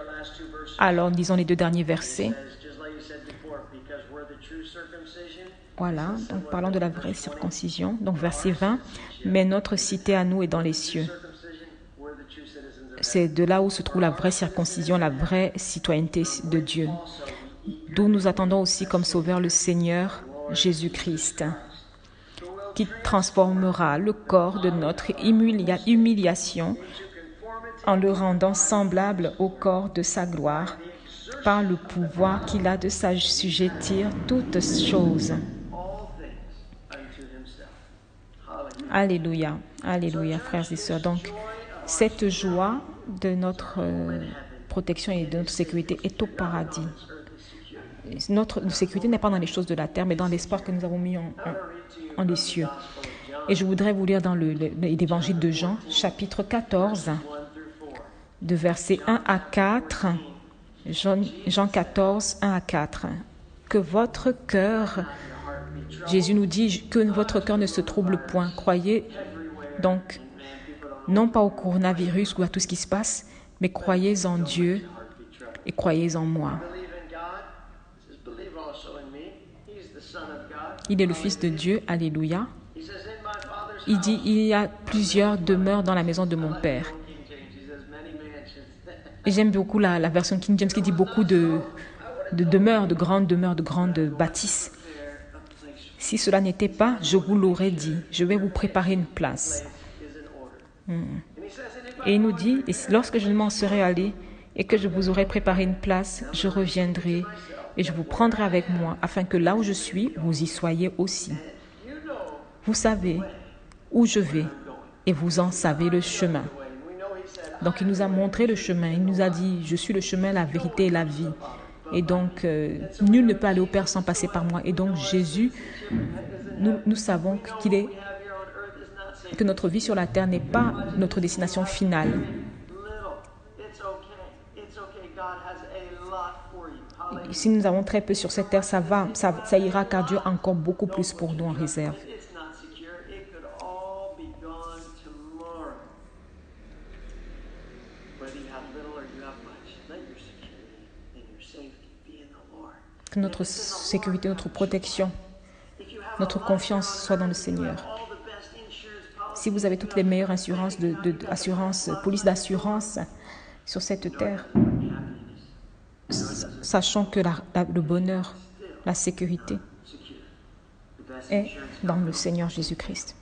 A: Alors, lisons les 2 derniers versets. Voilà, donc parlons de la vraie circoncision. Donc verset 20, mais notre cité à nous est dans les cieux. C'est de là où se trouve la vraie circoncision, la vraie citoyenneté de Dieu. D'où nous attendons aussi comme sauveur le Seigneur Jésus-Christ, qui transformera le corps de notre humiliation en le rendant semblable au corps de sa gloire, par le pouvoir qu'il a de s'assujettir toutes choses. Alléluia, alléluia, frères et sœurs. Donc, cette joie de notre protection et de notre sécurité est au paradis. Notre sécurité n'est pas dans les choses de la terre, mais dans l'espoir que nous avons mis en les cieux. Et je voudrais vous lire dans l'évangile de Jean, chapitre 14, de versets 1 à 4. Jean 14, 1 à 4. Que votre cœur, Jésus nous dit que votre cœur ne se trouble point. Croyez donc, non pas au coronavirus ou à tout ce qui se passe, mais croyez en Dieu et croyez en moi. Il est le Fils de Dieu, alléluia. Il dit, il y a plusieurs demeures dans la maison de mon Père. Et j'aime beaucoup la version King James qui dit beaucoup de demeures, de grandes bâtisses. Si cela n'était pas, je vous l'aurais dit, je vais vous préparer une place. Et il nous dit, et lorsque je m'en serai allé et que je vous aurai préparé une place, je reviendrai et je vous prendrai avec moi, afin que là où je suis, vous y soyez aussi. Vous savez où je vais et vous en savez le chemin. Donc il nous a montré le chemin, il nous a dit, je suis le chemin, la vérité et la vie. Et donc, nul ne peut aller au Père sans passer par moi. Et donc Jésus, nous savons que notre vie sur la terre n'est pas notre destination finale. Si nous avons très peu sur cette terre, ça ira, car Dieu a encore beaucoup plus pour nous en réserve. Que notre sécurité, notre protection, notre confiance soit dans le Seigneur. Si vous avez toutes les meilleures assurances, police d'assurance sur cette terre, sachant que le bonheur, la sécurité est dans le Seigneur Jésus-Christ.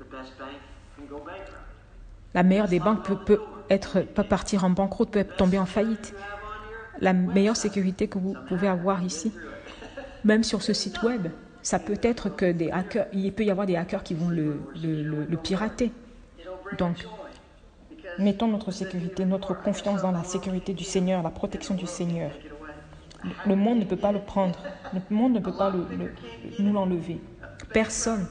A: La meilleure des banques peut partir en banqueroute, peut tomber en faillite. La meilleure sécurité que vous pouvez avoir ici, même sur ce site web, ça peut être que il peut y avoir des hackers qui vont le pirater. Donc, mettons notre sécurité, notre confiance dans la sécurité du Seigneur, la protection du Seigneur. Le monde ne peut pas le prendre. Le monde ne peut pas nous l'enlever. Personne.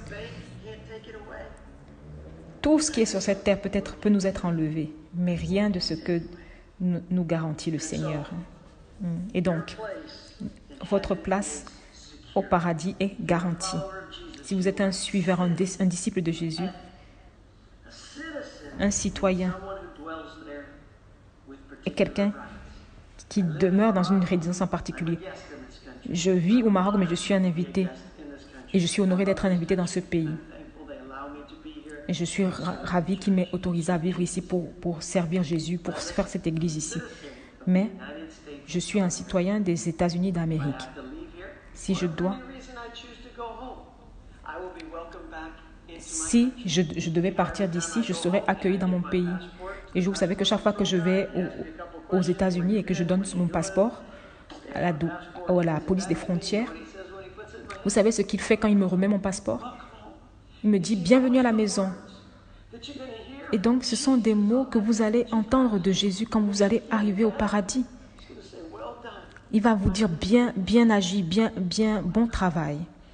A: Tout ce qui est sur cette terre peut nous être enlevé, mais rien de ce que nous garantit le Seigneur. Et donc, votre place au paradis est garantie. Si vous êtes un suiveur, un disciple de Jésus, un citoyen et quelqu'un qui demeure dans une résidence en particulier. Je vis au Maroc, mais je suis un invité. Et je suis honoré d'être un invité dans ce pays. Et je suis ravi qu'il m'ait autorisé à vivre ici pour servir Jésus, pour faire cette église ici. Mais je suis un citoyen des États-Unis d'Amérique. Si je devais partir d'ici, je serais accueilli dans mon pays. Et vous savez que chaque fois que je vais aux États-Unis et que je donne mon passeport à la police des frontières, vous savez ce qu'il fait quand il me remet mon passeport? Il me dit « Bienvenue à la maison ». Et donc, ce sont des mots que vous allez entendre de Jésus quand vous allez arriver au paradis. Il va vous dire bien agi, bien bon travail.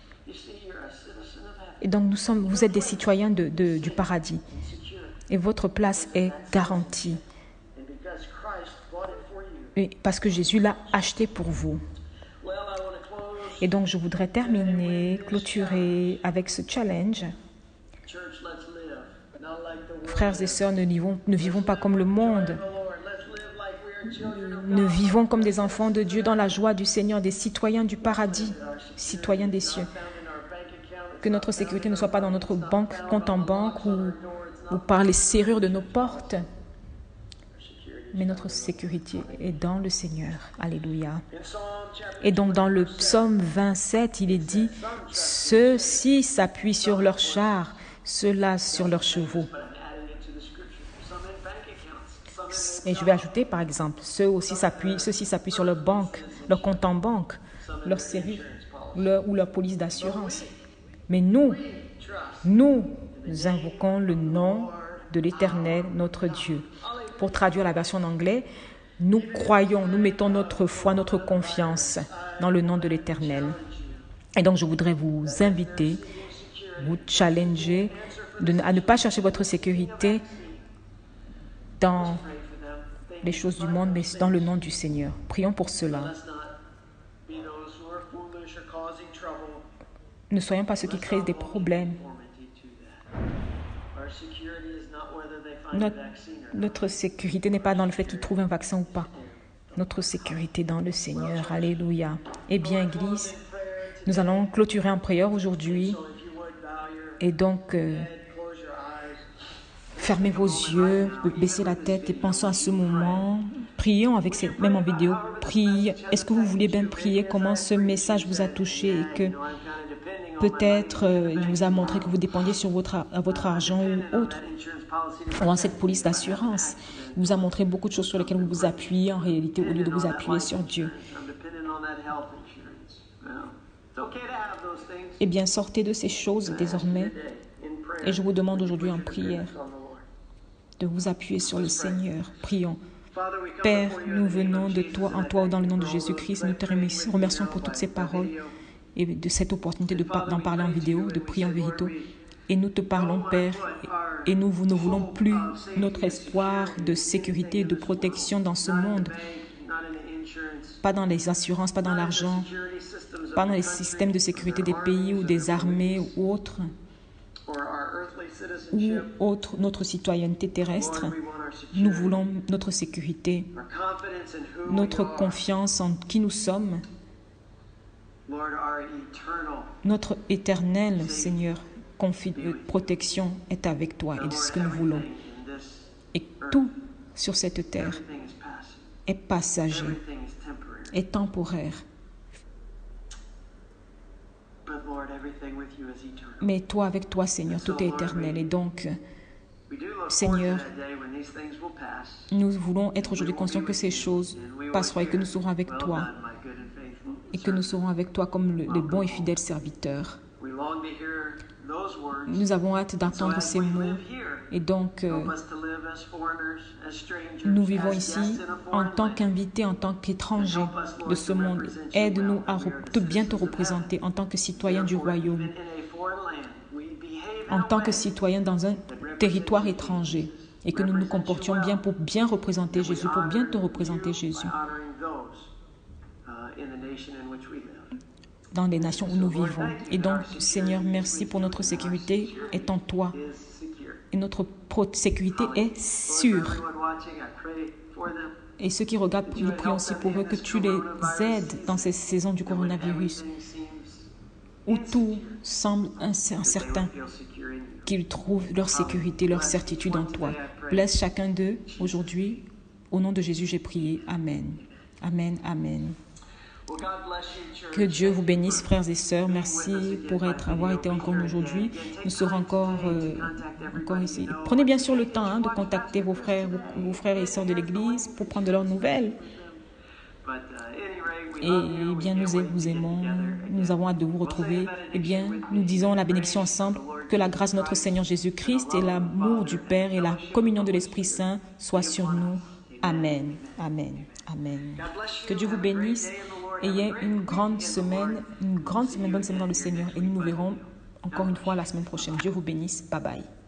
A: Et donc, vous êtes des citoyens du paradis. Et votre place est garantie. Et parce que Jésus l'a acheté pour vous. Et donc, je voudrais clôturer avec ce challenge. Frères et sœurs, ne vivons pas comme le monde. Nous vivons comme des enfants de Dieu dans la joie du Seigneur, des citoyens du paradis, citoyens des cieux. Que notre sécurité ne soit pas dans notre compte en banque ou par les serrures de nos portes. Mais notre sécurité est dans le Seigneur. Alléluia. Et donc dans le psaume 27, il est dit, « Ceux-ci s'appuient sur leurs chars, ceux-là sur leurs chevaux. » Et je vais ajouter, par exemple, ceux-ci s'appuient sur leur banque, leur compte en banque, leur série ou leur police d'assurance. Mais nous invoquons le nom de l'Éternel, notre Dieu. Pour traduire la version en anglais, nous croyons, nous mettons notre foi, notre confiance dans le nom de l'Éternel. Et donc, je voudrais vous inviter, vous challenger à ne pas chercher votre sécurité dans les choses du monde, mais dans le nom du Seigneur. Prions pour cela. Ne soyons pas ceux qui créent des problèmes. Notre sécurité n'est pas dans le fait qu'ils trouvent un vaccin ou pas. Notre sécurité dans le Seigneur. Alléluia. Eh bien, Église, nous allons clôturer en prière aujourd'hui. Et donc, fermez vos yeux, baissez la tête et pensons à ce moment. Prions avec même en vidéo. Priez. Est-ce que vous voulez bien prier comment ce message vous a touché et que peut-être il vous a montré que vous dépendiez sur votre argent ou autre, ou en cette police d'assurance. Il vous a montré beaucoup de choses sur lesquelles vous vous appuyez en réalité au lieu de vous appuyer sur Dieu. Eh bien, sortez de ces choses désormais et je vous demande aujourd'hui en prière de vous appuyer sur le Seigneur. Prions. Père, nous venons de toi, en toi, dans le nom de Jésus-Christ. Nous te remercions pour toutes ces paroles et de cette opportunité d'en parler en vidéo, de prier en vérité. Et nous te parlons, Père, et nous ne voulons plus notre espoir de sécurité et de protection dans ce monde, pas dans les assurances, pas dans l'argent, pas dans les systèmes de sécurité des pays ou des armées ou autres, notre citoyenneté terrestre. Nous voulons notre sécurité, notre confiance en qui nous sommes, notre éternel Seigneur, protection est avec toi et de ce que nous voulons. Et tout sur cette terre est passager, est temporaire. Mais toi, avec toi, Seigneur, tout est éternel. Et donc, Seigneur, nous voulons être aujourd'hui conscients que ces choses passeront et que nous serons avec toi. Et que nous serons avec toi comme les bons et fidèles serviteurs. Nous avons hâte d'entendre ces mots. Et donc, nous vivons ici en tant qu'invités, en tant qu'étrangers de ce monde. Aide-nous à bien te représenter en tant que citoyens du royaume, en tant que citoyens dans un territoire étranger, et que nous nous comportions bien pour bien représenter Jésus, pour bien te représenter Jésus dans les nations où nous vivons. Et donc, Seigneur, merci pour notre sécurité est en toi. Et notre sécurité est sûre. Et ceux qui regardent, nous prions aussi pour eux que tu les aides dans ces saisons du coronavirus, où tout semble incertain, qu'ils trouvent leur sécurité, leur certitude en toi. Blesse chacun d'eux aujourd'hui. Au nom de Jésus, j'ai prié. Amen. Amen. Amen. Que Dieu vous bénisse, frères et sœurs. Merci pour avoir été encore aujourd'hui. Nous serons encore ici. Prenez bien sûr le temps de contacter vos frères et sœurs de l'Église pour prendre de leurs nouvelles. Et bien, nous vous aimons. Nous avons hâte de vous retrouver. Eh bien, nous disons la bénédiction ensemble. Que la grâce de notre Seigneur Jésus-Christ et l'amour du Père et la communion de l'Esprit Saint soient sur nous. Amen. Amen. Amen. Que Dieu vous bénisse. Ayez une bonne semaine dans le Seigneur. Et nous nous verrons encore une fois la semaine prochaine. Dieu vous bénisse. Bye bye.